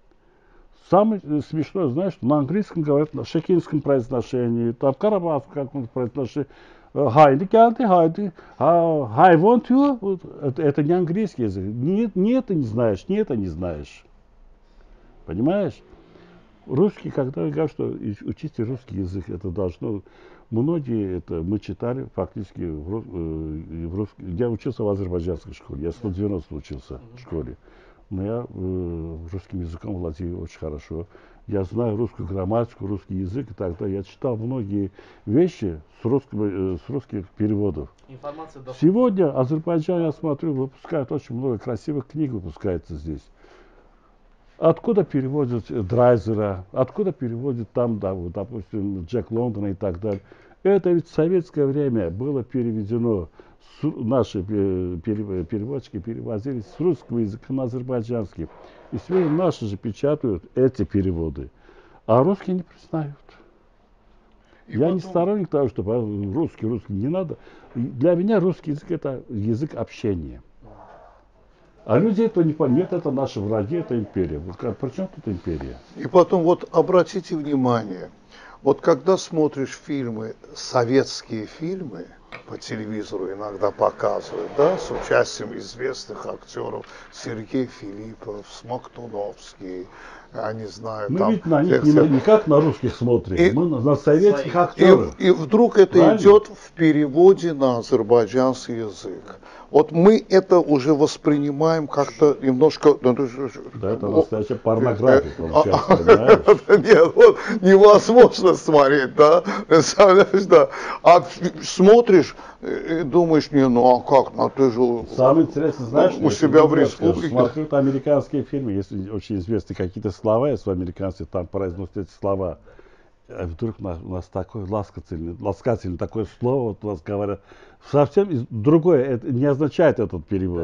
Самое смешное, знаешь, на английском говорят, на шекинском произношении, там в карабахском каком-то произношении. Хайди geldi, хайди, I want you. Это, это не английский язык. Ни, ни это не знаешь, ни это не знаешь. Понимаешь? Русский, когда я говорю, что учите русский язык, это должно... Многие это мы читали фактически в, э, в русский. Я учился в азербайджанской школе, я сто девяносто учился в школе. Но я э, русским языком владею очень хорошо. Я знаю русскую грамматику, русский язык и так далее. Я читал многие вещи с, русского, э, с русских переводов. Сегодня Азербайджан, я смотрю, выпускает очень много красивых книг, выпускается здесь. Откуда переводят Драйзера, откуда переводят там, да, вот, допустим, Джек Лондона и так далее. Это ведь в советское время было переведено, с, наши переводчики перевозили с русского языка на азербайджанский. И сегодня наши же печатают эти переводы, а русские не признают. И Я потом... не сторонник того, чтобы русский, русский не надо. Для меня русский язык это язык общения. А люди этого не понимают. Нет, это наши враги, это империя. Вот как, при чем тут империя? И потом вот обратите внимание, вот когда смотришь фильмы, советские фильмы, по телевизору иногда показывают, да, с участием известных актеров, Сергей Филиппов, Смоктуновский, я не знаю, Мы там... ведь на них всех, не, не как на русских смотрим, и, мы на, на советских и, актеров. и вдруг это Правильно? идет в переводе на азербайджанский язык. Вот мы это уже воспринимаем как-то немножко... Да, это настоящая порнография, получается, понимаешь? Нет, вот невозможно смотреть, да, представляешь, да. А смотришь и думаешь, не, ну а как, ну ты же Самое интересное, знаешь, у себя в я республике. Смотрю американские фильмы, есть очень известные какие-то слова, если американцы там произносят эти слова. А вдруг у нас, у нас такое ласкательное, ласкательное такое слово, вот у нас говорят, совсем из- другое, это не означает этот перевод.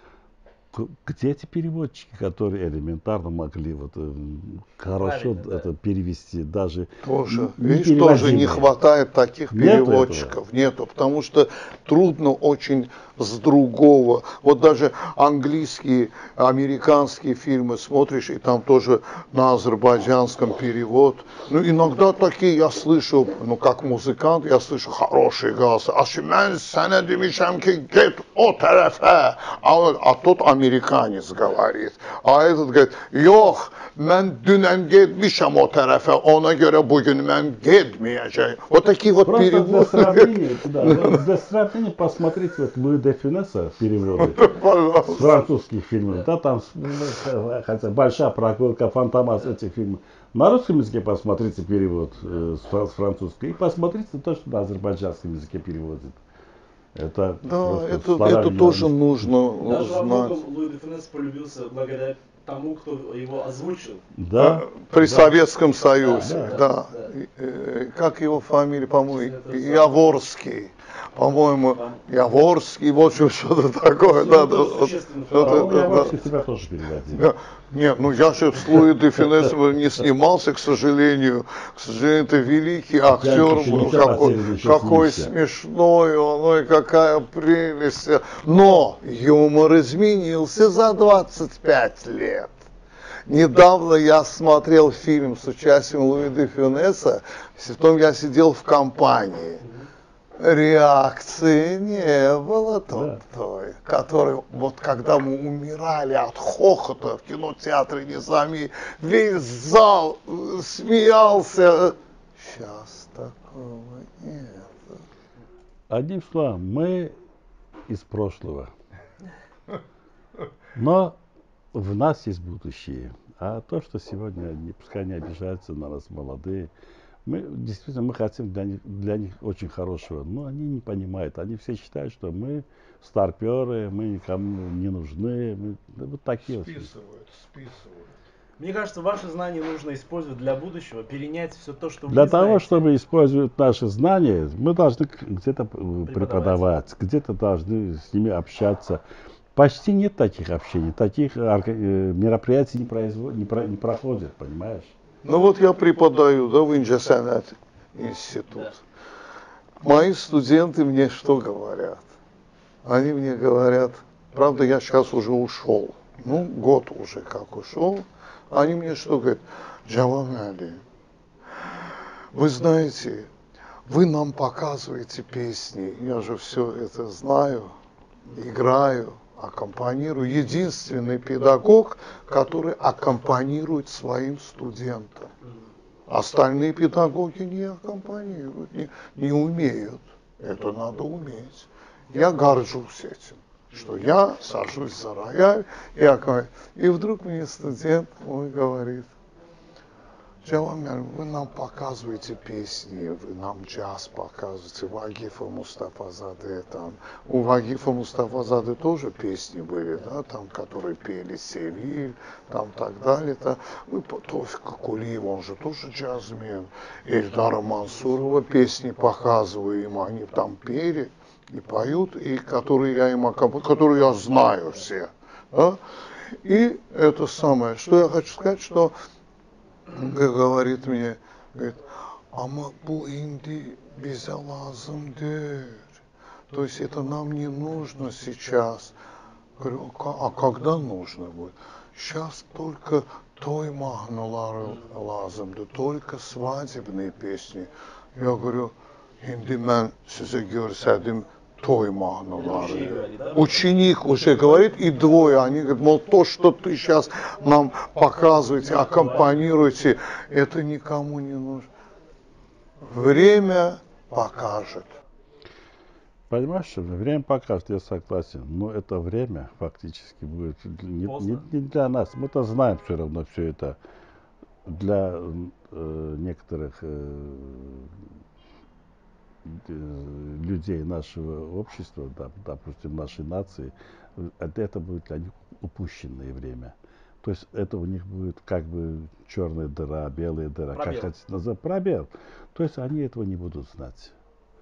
К- Где эти переводчики, которые элементарно могли вот, э, хорошо Правильно, да. это перевести, даже Тоже, не видишь, тоже не переводимые? хватает таких Нету переводчиков, нету, потому что трудно очень с другого. Вот даже английские, американские фильмы смотришь, и там тоже на азербайджанском перевод. Ну, иногда такие я слышу, ну, как музыкант, я слышу хороший голос. А мен сәне демешем ки гет о тарафа. А, а тот американец говорит. А этот говорит, yok, mən dünən getmişəm o tərəfə, ona görə bugün mən getməyəcəm. Вот такие вот Просто для переводы. сравнения, да, вот для сравнения посмотрите вот Луи де Фюнеса переводы с французских фильмов, да, там ну, хотя большая прогулка, Фантомас, эти фильмы. На русском языке посмотрите перевод э, с фран- с французского и посмотрите то, что на азербайджанском языке переводит. Это Да, просто это, словами это не тоже объяснить. нужно Даже во знать. многом Луи де Фюнес полюбился благодаря тому, кто его озвучил. Да, При да. Советском Союзе, Да, да. да. И, э, Как его фамилия, по-моему, Яворский. По-моему, Яворский, вот что- что-то такое. Да, да, вот, Существенно. что-то, По-моему, я да, вообще да. тебя тоже переводил. Да. Нет, ну я же с Луи де Фюнесом не снимался, к сожалению. К сожалению, это великий актер еще был, ничего, какой, Василий, еще какой снимешься. смешной он, ой, какая прелесть. Но юмор изменился за двадцать пять лет. Недавно я смотрел фильм с участием Луи де Фюнеса, потом я сидел в компании. Реакции не было Да. той, которой, вот когда мы умирали от хохота в кинотеатре Низами, весь зал э, смеялся. Сейчас такого нет. Одним словом, мы из прошлого. Но в нас есть будущее. А то, что сегодня, не, пускай не обижаются на нас молодые, мы действительно мы хотим для них, для них очень хорошего. Но они не понимают. Они все считают, что мы старперы, мы никому не нужны. Мы, да, вот такие вот. Списывают, списывают. Мне кажется, ваши знания нужно использовать для будущего, перенять все то, что Для вы того, знаете. чтобы использовать наши знания, мы должны к- где-то э, преподавать, где-то должны с ними общаться. Почти нет таких общений, таких орга- э, мероприятий не, производ- не, про- не проходят, понимаешь? Ну вот я преподаю, да, в Инджасанат институт. Мои студенты мне что говорят? Они мне говорят, правда, я сейчас уже ушел, ну, год уже как ушел, они мне что говорят? Джаван Али, вы знаете, вы нам показываете песни, я же все это знаю, играю, аккомпанирую. Единственный педагог, который аккомпанирует своим студентам. Остальные педагоги не аккомпанируют, не, не умеют. Это надо уметь. Я горжусь этим, что я сажусь за рояль и аккомпанирую. И вдруг мне студент мой говорит: Джавамян, вы нам показываете песни, вы нам джаз показываете, Вагифа Мустафазаде, там, у Вагифа Мустафазаде тоже песни были, да, там, которые пели Селиль, там, так далее, там, мы по Тофика Кулиева, он же тоже джазмен, Эльдара Мансурова песни показываю им, они там пели и поют, и которые я им аккомпанирую, которые я знаю все, да, и это самое, что я хочу сказать, что говорит мне, говорит, ama bu indi bize lazım değil. То есть это нам не нужно сейчас. Говорю, а когда нужно будет? Сейчас только той магнулары лазым, да только свадебные песни. Я говорю, şimdi ben size görsədim той магнулары. Ученик уже говорит, и двое, они говорят, мол, то, что ты сейчас нам показываете, аккомпанируете, это никому не нужно. Время покажет. Понимаешь, что время покажет, я согласен, но это время фактически будет не, не, не для нас. Мы-то знаем все равно все это. Для э, некоторых э, людей нашего общества, да, допустим, нашей нации, это будет для них упущенное время. То есть это у них будет как бы черная дыра, белая дыра, пробел. Как хотите назвать, пробел. То есть они этого не будут знать.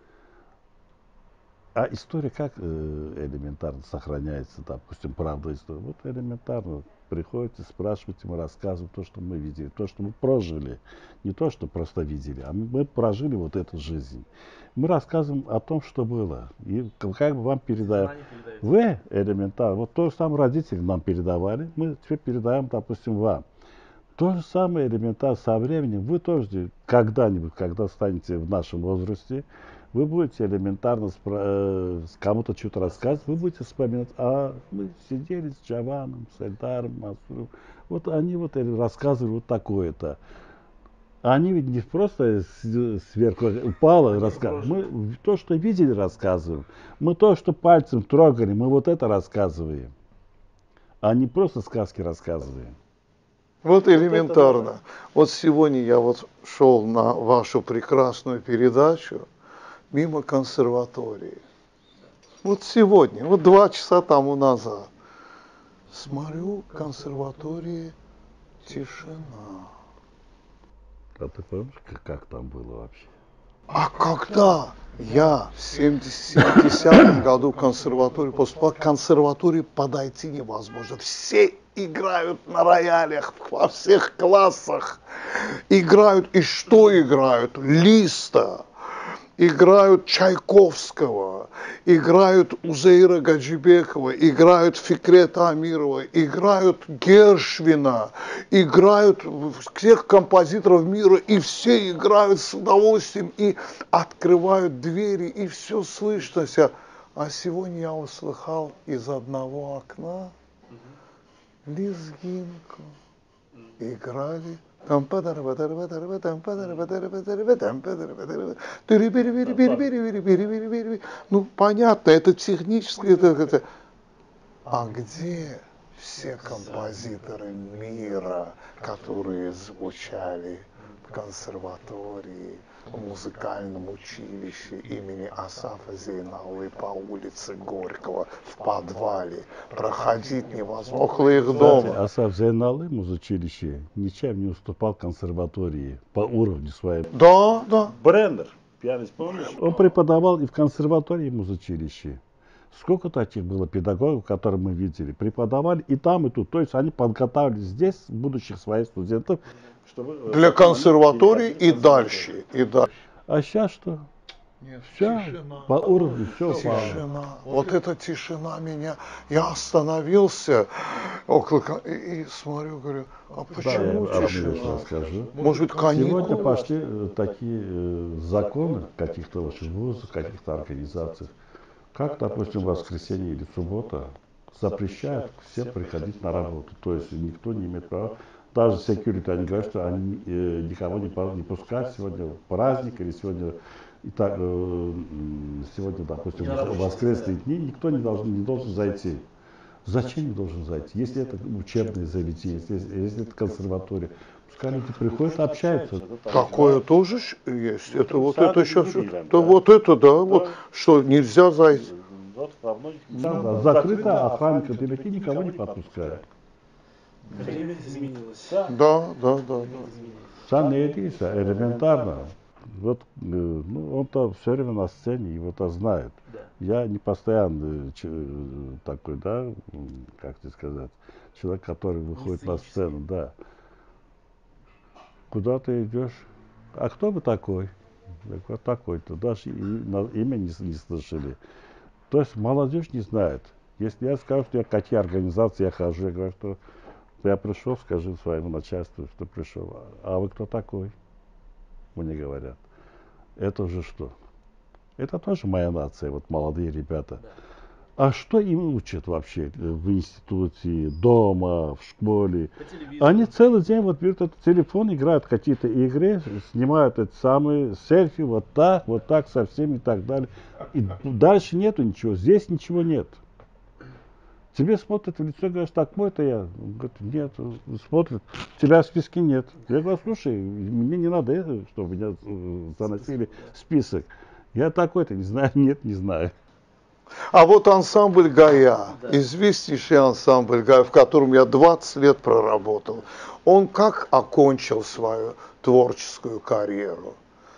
А история как э, элементарно сохраняется, допустим, правда история? Вот элементарно. Приходите, спрашивайте, мы рассказываем то, что мы видели, то, что мы прожили. Не то, что просто видели, а мы прожили вот эту жизнь. Мы рассказываем о том, что было. И как бы вам передаем. Вы элементарно, вот то же самое родители нам передавали, мы теперь передаем, допустим, вам. То же самое элементарно со временем. Вы тоже когда-нибудь, когда станете в нашем возрасте, вы будете элементарно э, кому-то что-то рассказывать, вы будете вспоминать, а мы сидели с Джаваном, с Эльдаром, Масуром, вот они вот рассказывали вот такое-то. Они ведь не просто сверху упало рассказывают, мы то, что видели, рассказываем, мы то, что пальцем трогали, мы вот это рассказываем, а не просто сказки рассказываем. Вот элементарно. Вот, вот сегодня я вот шел на вашу прекрасную передачу мимо консерватории. Вот сегодня, вот два часа тому назад. Смотрю, в консерватории тишина. А ты помнишь, как, как там было вообще? А когда я в семидесятом году консерваторию поступал, к консерватории подойти невозможно. Все играют на роялях во всех классах. Играют, и что играют? Листа. Играют Чайковского, играют Узейра Гаджибекова, играют Фикрета Амирова, играют Гершвина, играют всех композиторов мира, и все играют с удовольствием, и открывают двери, и все слышно. А сегодня я услыхал из одного окна лезгинку. Играли. Ну, понятно, это техническое. Это, это. А где все композиторы мира, которые звучали в консерватории, в музыкальном училище имени Асафа Зейналы по улице Горького, в подвале? Проходить невозможно, около их дома. Асаф Зейналы музучилище ничем не уступал консерватории по уровню своей. Да, да. Брендер, пьяность, помнишь? Он преподавал и в консерватории, и в музучилище. Сколько таких было педагогов, которые мы видели, преподавали и там, и тут. То есть они подготавливали здесь будущих своих студентов, чтобы для консерватории и дальше, и дальше. А сейчас что? Нет, все тишина. По уровню все Тишина. Вот эта тишина меня. Я остановился около и, и смотрю, говорю, а почему да, тишина? Скажу. Может, каникулы? Сегодня пошли такие э, законы каких-то вузов, каких-то организаций. Как, допустим, в воскресенье или суббота запрещают всем приходить на работу. То есть никто не имеет права. Даже security, они говорят, что они э, никого не, не пускают сегодня праздник или сегодня, и так, э, сегодня, допустим, в воскресные дни никто не должен, не должен зайти. Зачем не должен зайти? Если это учебное заведение, если, если это консерватория, пускай люди приходят, общаются. Такое тоже есть. Это вот это сейчас, это вот это, да, вот что нельзя зайти. Да, закрыто, охрана кабинета никого не подпускает. Время изменилось. Да, да, да. Сам не единственное, элементарно. Вот, ну, он-то все время на сцене, его-то знают. Да. Я не постоянный такой, да, как тебе сказать, человек, который выходит на сцену, да. Куда ты идешь? А кто вы такой? Я говорю, такой-то. Даже имя не, не слышали. То есть молодежь не знает. Если я скажу, что я в какие организации я хожу, я говорю, что я пришел, скажи своему начальству, что пришел. А вы кто такой? Мне говорят. Это уже что? Это тоже моя нация, вот молодые ребята. А что им учат вообще в институте, дома, в школе? Они целый день вот берут этот телефон, играют в какие-то игры, снимают эти самые селфи, вот так, вот так, со всеми и так далее. И дальше нету ничего, здесь ничего нет. Тебе смотрят в лицо, говоришь, такой-то я. Он говорит, нет, смотрят, тебя в списке нет. Я говорю, слушай, мне не надо это, чтобы меня заносили в список. Я такой-то, не знаю, нет, не знаю. А вот ансамбль «Гая», да. Известнейший ансамбль «Гая», в котором я двадцать лет проработал, он как окончил свою творческую карьеру?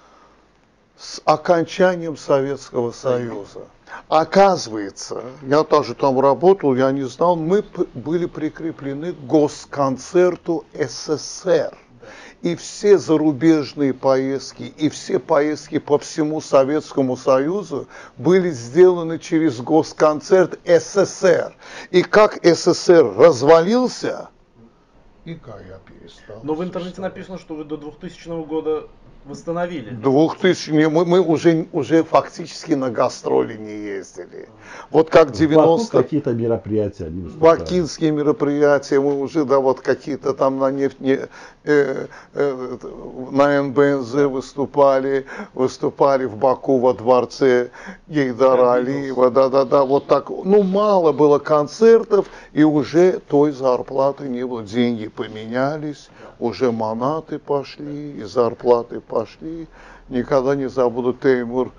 С окончанием Советского Союза. Оказывается, я тоже там работал, я не знал, мы были прикреплены к Госконцерту СССР. И все зарубежные поездки, и все поездки по всему Советскому Союзу были сделаны через Госконцерт СССР. И как СССР развалился, и Гая перестал. Но в интернете написано, что вы до двухтысячного года восстановили. двухтысячные мы, мы уже, уже фактически на гастроли не ездили. Вот как девяностые... какие-то мероприятия. Бакинские мероприятия, мы уже, да, вот какие-то там на нефть, не, э, э, на эн бэ эн зэ выступали, выступали в Баку во дворце Гейдара Алиева, да-да-да, вот так. Ну, мало было концертов, и уже той зарплаты не было. Деньги поменялись, уже манаты пошли, и зарплаты пошли. Никогда не забуду Теймур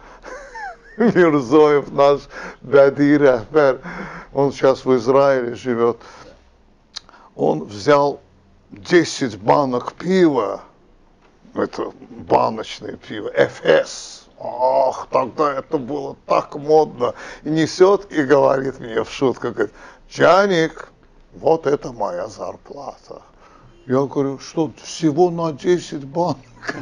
Мирзоев, наш бяди рахбер, он сейчас в Израиле живет. Он взял десять банок пива, это баночное пиво, эф эс. Ах, тогда это было так модно. И несет и говорит мне в шутку, говорит, Джаник, вот это моя зарплата. Я говорю, что всего на десять банок?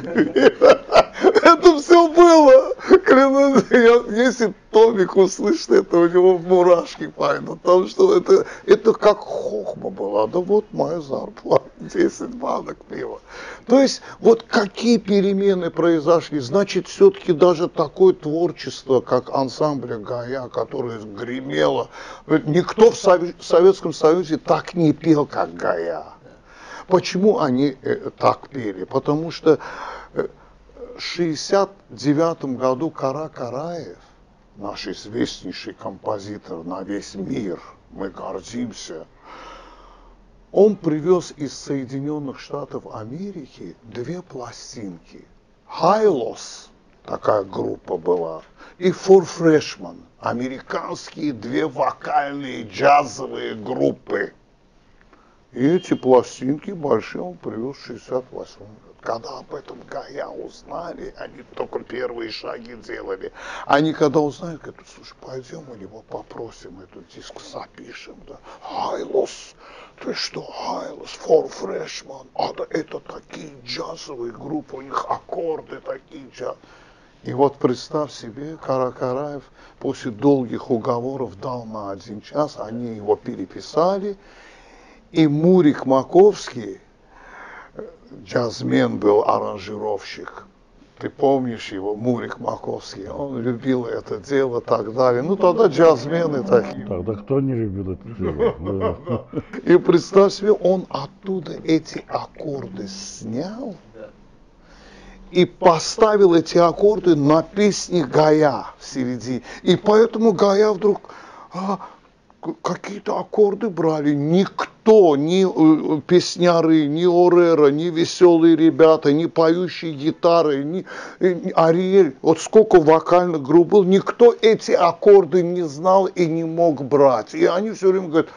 Это все было. Клянусь, если Томик услышит это, у него мурашки пойдут. Потому что это, это как хохма была. Да вот моя зарплата, десять банок пива. То есть, вот какие перемены произошли. Значит, все-таки даже такое творчество, как ансамбль «Гая», которое гремело. Никто в Советском Союзе так не пел, как «Гая». Почему они э, так пели? Потому что э, в шестьдесят девятом году Кара Караев, наш известнейший композитор на весь мир, мы гордимся, он привез из Соединенных Штатов Америки две пластинки. Хайлос, такая группа была, и Four Freshmen, американские две вокальные джазовые группы. И эти пластинки большие он привез в шестьдесят восьмом году. Когда об этом Гая узнали, они только первые шаги делали. Они когда узнали, говорят, слушай, пойдем у него попросим этот диск, запишем. Да. Хайлос, ты что, Хайлос, Four Freshmen, а да, это такие джазовые группы, у них аккорды такие джазовые. И вот представь себе, Кара Караев после долгих уговоров дал на один час, они его переписали. И Мурик Маковский, джазмен был, аранжировщик, ты помнишь его, Мурик Маковский, он любил это дело и так далее. Ну тогда джазмены такие. Тогда кто не любил это дело? И представь себе, он оттуда эти аккорды снял и поставил эти аккорды на песне Гая в середине. И поэтому Гая вдруг... А, какие-то аккорды брали, никто, ни э, песняры, ни Орера, ни веселые ребята, ни поющие гитары, ни, э, ни Ариэль, вот сколько вокальных групп было, никто эти аккорды не знал и не мог брать. И они все время говорят,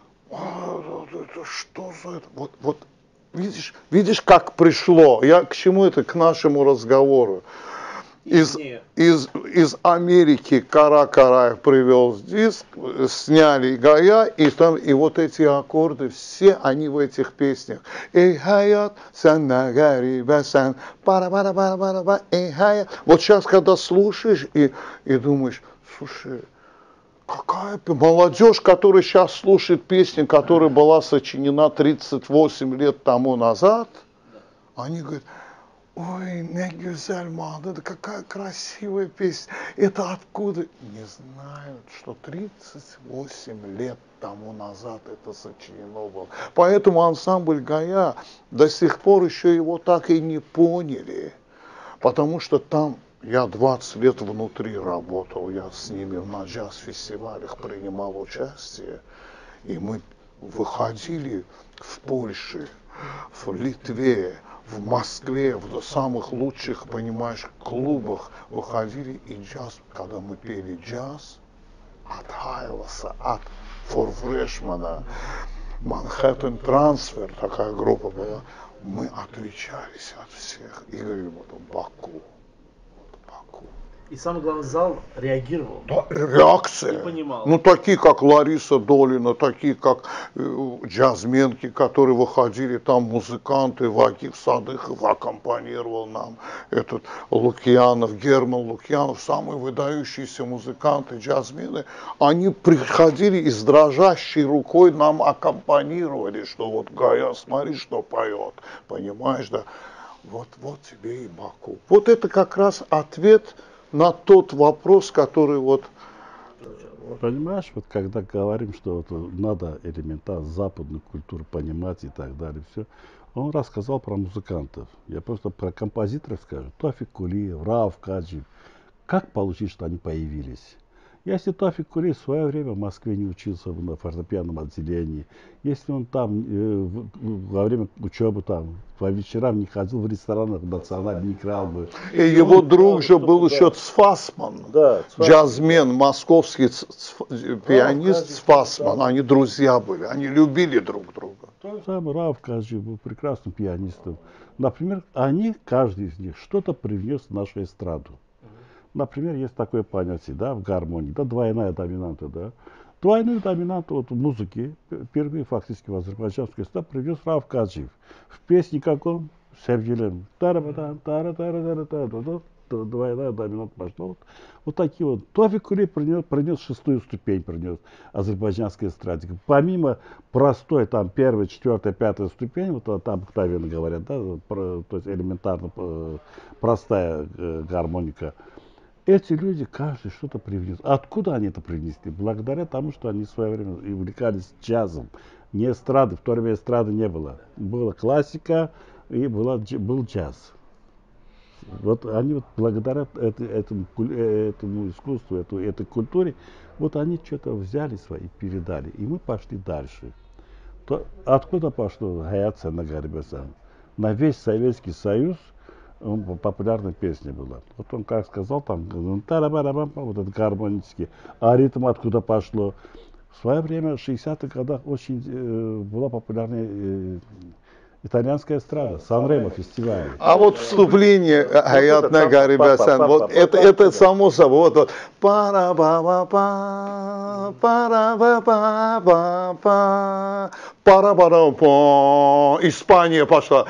а, это что за это? Вот, вот видишь, видишь, как пришло, я к чему это, к нашему разговору. Из, из, из Америки Кара Караев привез диск, сняли Гая, и, там, и вот эти аккорды, все они в этих песнях. Эй, хаят, сан нагари, басан, пара пара пара пара эй, хаят. Вот сейчас, когда слушаешь и, и думаешь, слушай, какая молодежь, которая сейчас слушает песню, которая была сочинена тридцать восемь лет тому назад, они говорят, ой, не güzel ман, это какая красивая песня, это откуда? Не знают, что тридцать восемь лет тому назад это сочинено было. Поэтому ансамбль Гая до сих пор еще его так и не поняли, потому что там я двадцать лет внутри работал, я с ними на джаз-фестивалях принимал участие, и мы выходили в Польше, в Литве, в Москве, в самых лучших, понимаешь, клубах выходили, и джаз, когда мы пели джаз, от Хайласа, от Форфрешмана, Манхэттен Трансфер, такая группа была, мы отличались от всех. И говорили, вот Баку, вот Баку. И самое главное, зал реагировал. Да, реакция. И понимал. Ну, такие, как Лариса Долина, такие, как э, джазменки, которые выходили, там музыканты, Вагиф Садыхов аккомпанировал нам, этот Лукьянов, Герман Лукьянов, самые выдающиеся музыканты, джазмены, они приходили и с дрожащей рукой нам аккомпанировали, что вот Гая, смотри, что поет, понимаешь, да, вот, вот тебе и Баку. Вот это как раз ответ на тот вопрос, который вот... Понимаешь, вот когда говорим, что вот надо элементарно западную культуру понимать и так далее, все, он рассказал про музыкантов. Я просто про композиторов скажу. Тофик Кулиев, Рауф Каджиев. Как получилось, что они появились? Если Тофик Кулиев в свое время в Москве не учился на фортепианном отделении, если он там э, в, во время учебы там по вечерам не ходил в ресторанах национальных, не крал бы. И его он, друг да, же был да. еще Цфасман, да, джазмен, московский ц, ц, пианист да, Цфасман. Да. Они друзья были, они любили друг друга. То же самое Рауф Каджиев был прекрасным пианистом. Например, они, каждый из них, что-то привнес в нашу эстраду. Например, есть такое понятие, да, в гармонии, да, двойная доминанта, да. Двойную доминанту вот, в музыке, впервые фактически в азербайджанской эстраде привез Рауф Каджиев. В песне как он, Севгилем, двойная доминанта пошла. Вот, вот такие вот. Тофик Кулиев принес, принес шестую ступень, принес азербайджанской эстраде. Помимо простой, там, первая, четвертая, пятая ступень, вот там, обыкновенно говорят, да, про, то есть элементарно простая э, гармоника. Эти люди, каждый что-то привнес. Откуда они это привнесли? Благодаря тому, что они в свое время увлекались джазом. Не эстрады, в то время эстрады не было. Была классика и была, был джаз. Вот они вот благодаря это, этому, этому искусству, эту, этой культуре, вот они что-то взяли свои и передали. И мы пошли дальше. То, откуда пошло Хаят Сенагарибасан? На весь Советский Союз популярная песня была. Вот он как сказал, там, вот этот гармонический, а ритм откуда пошло. В свое время, в шестидесятых годах, очень э, была популярная э, итальянская эстрада, Сан-Ремо фестиваль. А вот вступление Хаят Нагарибасан, вот это, это само собой, вот, вот, пара-ба-ба-ба, пара-ба-ба-ба-ба, пара-ба-ба-ба, Испания пошла,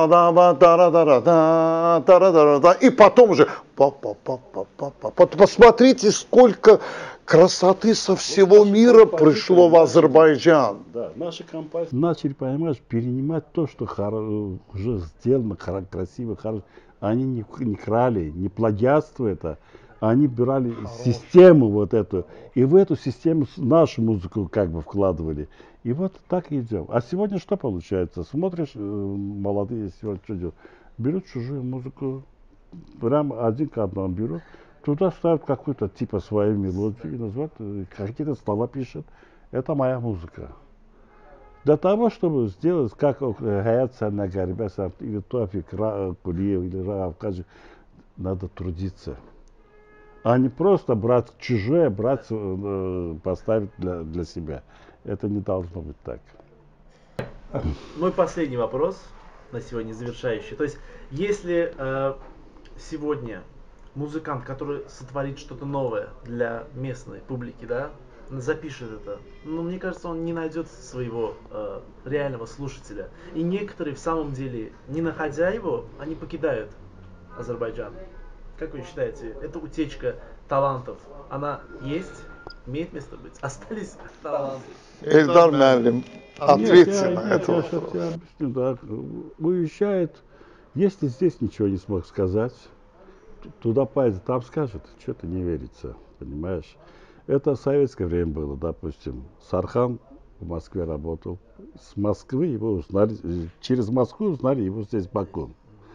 пара-ба-да-да-да-да, и потом уже, па-па-па-па-па-па. Посмотрите, сколько красоты со всего вот мира пришло в Азербайджан. Да, наши компании начали, понимаешь, перенимать то, что уже сделано красиво, хорошо. Они не, не крали, не плагиатство это, они брали Хорош. систему вот эту, и в эту систему нашу музыку как бы вкладывали. И вот так и идем. А сегодня что получается? Смотришь, молодые сегодня что делают? Берут чужую музыку, прямо один к одному берут. Туда ставят какую-то типа свою мелодию, называют, какие-то слова пишут. Это моя музыка. Для того, чтобы сделать, как Хаят Нагарибасан или Тофик Кулиев или Рауф Каджиев, надо трудиться. А не просто брать чужое, брать, поставить для, для себя. Это не должно быть так. Мой последний вопрос на сегодня завершающий. То есть, если э, сегодня музыкант, который сотворит что-то новое для местной публики, да, запишет это, но мне кажется, он не найдет своего э, реального слушателя. И некоторые, в самом деле, не находя его, они покидают Азербайджан. Как вы считаете, эта утечка талантов, она есть? имеет место быть. Остались таланты. Эльдар Муалим, ответьте Нет, на я, этот я, вопрос. сейчас тебе объясню, да. Уезжает, если здесь ничего не смог сказать, т- туда поедет, там скажет, что-то не верится, понимаешь. Это в советское время было, допустим. Сархан в Москве работал. С Москвы его узнали, э, через Москву узнали его здесь Баку.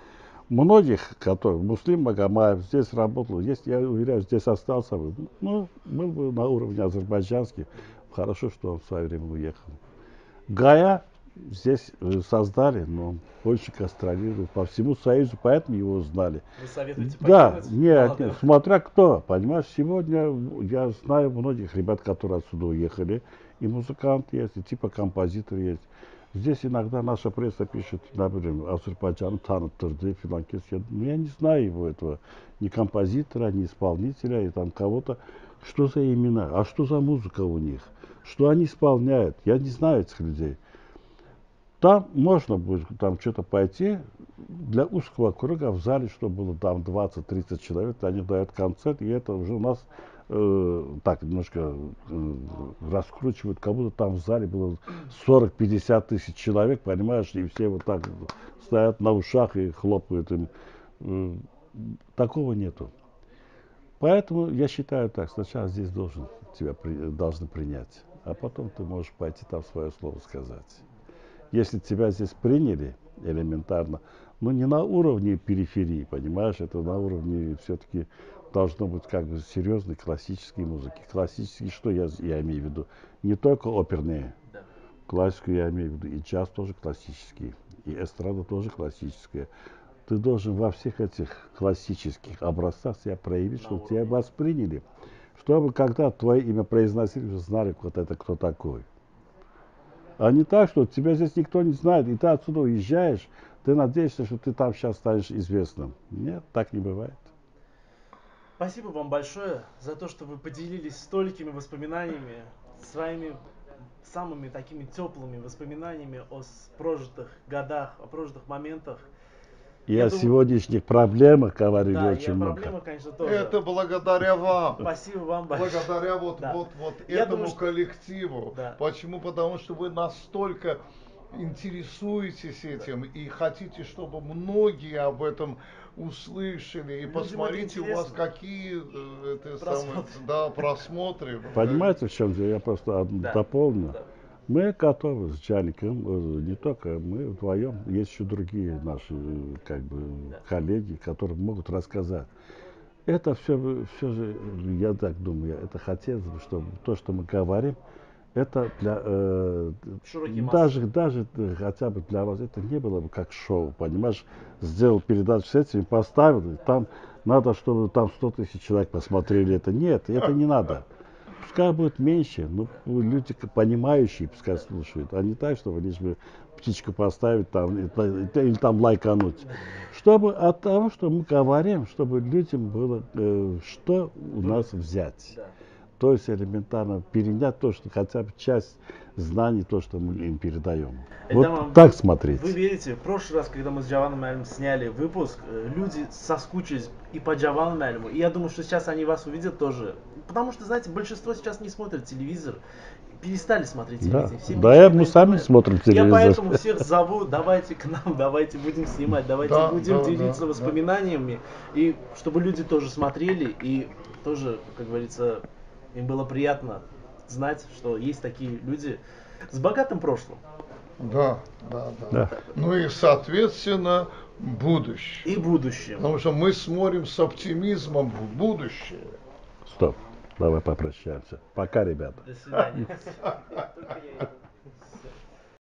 Многих, которые, Муслим Магомаев здесь работал, если, я уверяю, здесь остался бы, ну, был бы на уровне азербайджанский. Хорошо, что он в свое время уехал. Гая здесь э, создали, но он больше гастролировал по всему Союзу, поэтому его узнали. Вы советуете Да, покинуть нет, молодых? нет, смотря кто, понимаешь, сегодня я знаю многих ребят, которые отсюда уехали, и музыкант есть, и типа композитор есть. Здесь иногда наша пресса пишет, например, Азербайджан танıttırdı filan кес. Я, ну, я не знаю его этого, ни композитора, ни исполнителя, и там кого-то. Что за имена, а что за музыка у них, что они исполняют, я не знаю этих людей. Там можно будет там что-то пойти для узкого круга в зале, чтобы было там двадцать-тридцать человек, они дают концерт, и это уже у нас э, так немножко э, раскручивают, как будто там в зале было сорок-пятьдесят тысяч человек, понимаешь, и все вот так стоят на ушах и хлопают им. Э, такого нету. Поэтому я считаю так, сначала здесь должен, тебя при, должны принять, а потом ты можешь пойти там свое слово сказать. Если тебя здесь приняли элементарно, но не на уровне периферии, понимаешь, это на уровне все-таки должно быть как бы серьезной классической музыки. Классический, что я, я имею в виду? Не только оперные, Да. классику я имею в виду, и джаз тоже классический, и эстрада тоже классическая. Ты должен во всех этих классических образцах себя проявить, чтобы тебя восприняли, чтобы когда твое имя произносили, уже знали, вот это кто такой. А не так, что тебя здесь никто не знает, и ты отсюда уезжаешь, ты надеешься, что ты там сейчас станешь известным. Нет, так не бывает. Спасибо вам большое за то, что вы поделились столькими воспоминаниями, своими самыми такими теплыми воспоминаниями о с- прожитых годах, о прожитых моментах. И Я о думаю- сегодняшних проблемах говорили Да, очень и много. проблемы, конечно, тоже. Это благодаря вам. Спасибо вам большое. Благодаря вот, Да. вот, вот Я этому думаю, что- коллективу. Да. Почему? Потому что вы настолько интересуетесь этим и хотите, чтобы многие об этом услышали. И Людям посмотрите, это у вас интересно. какие э, это самые, Просмотры. да, просмотры. Понимаете, в чем дело? Я просто од- Да. дополню. Да. Мы готовы с Джаником, э, не только мы вдвоем, есть еще другие наши э, как бы, Да. коллеги, которые могут рассказать. Это все, все же, я так думаю, это хотелось бы, чтобы то, что мы говорим, это для, э, Широкие массы. даже, даже э, хотя бы для вас, это не было бы как шоу, понимаешь, сделал передачу с этим, поставил, и там надо, чтобы там сто тысяч человек посмотрели это. Нет, это не надо. Пускай будет меньше, но люди понимающие пускай слушают, а не так, чтобы лишь бы птичку поставить там и- и- или там лайкануть. Чтобы от того, что мы говорим, чтобы людям было э, что у нас взять. Да. То есть элементарно перенять то, что хотя бы часть знаний, то, что мы им передаем. Эльдар Вот Мамадович, так смотреть. Вы верите, в прошлый раз, когда мы с Джаваном Муалимом сняли выпуск, э, люди соскучились и по Джавану Муалиму. И я думаю, что сейчас они вас увидят тоже. Потому что, знаете, большинство сейчас не смотрит телевизор. Перестали смотреть Да, телевизор. Все да, перешли я- на мы сами интернет. смотрим Я телевизор. поэтому всех зову, давайте к нам, давайте будем снимать, давайте Да, будем да, делиться да, да. воспоминаниями. И чтобы люди тоже смотрели и тоже, как говорится, им было приятно знать, что есть такие люди с богатым прошлым. Да, да, да, Да. Ну и, соответственно, будущее. И будущем. Потому что мы смотрим с оптимизмом в будущее. Стоп, давай попрощаемся. Пока, ребята. До свидания. Только я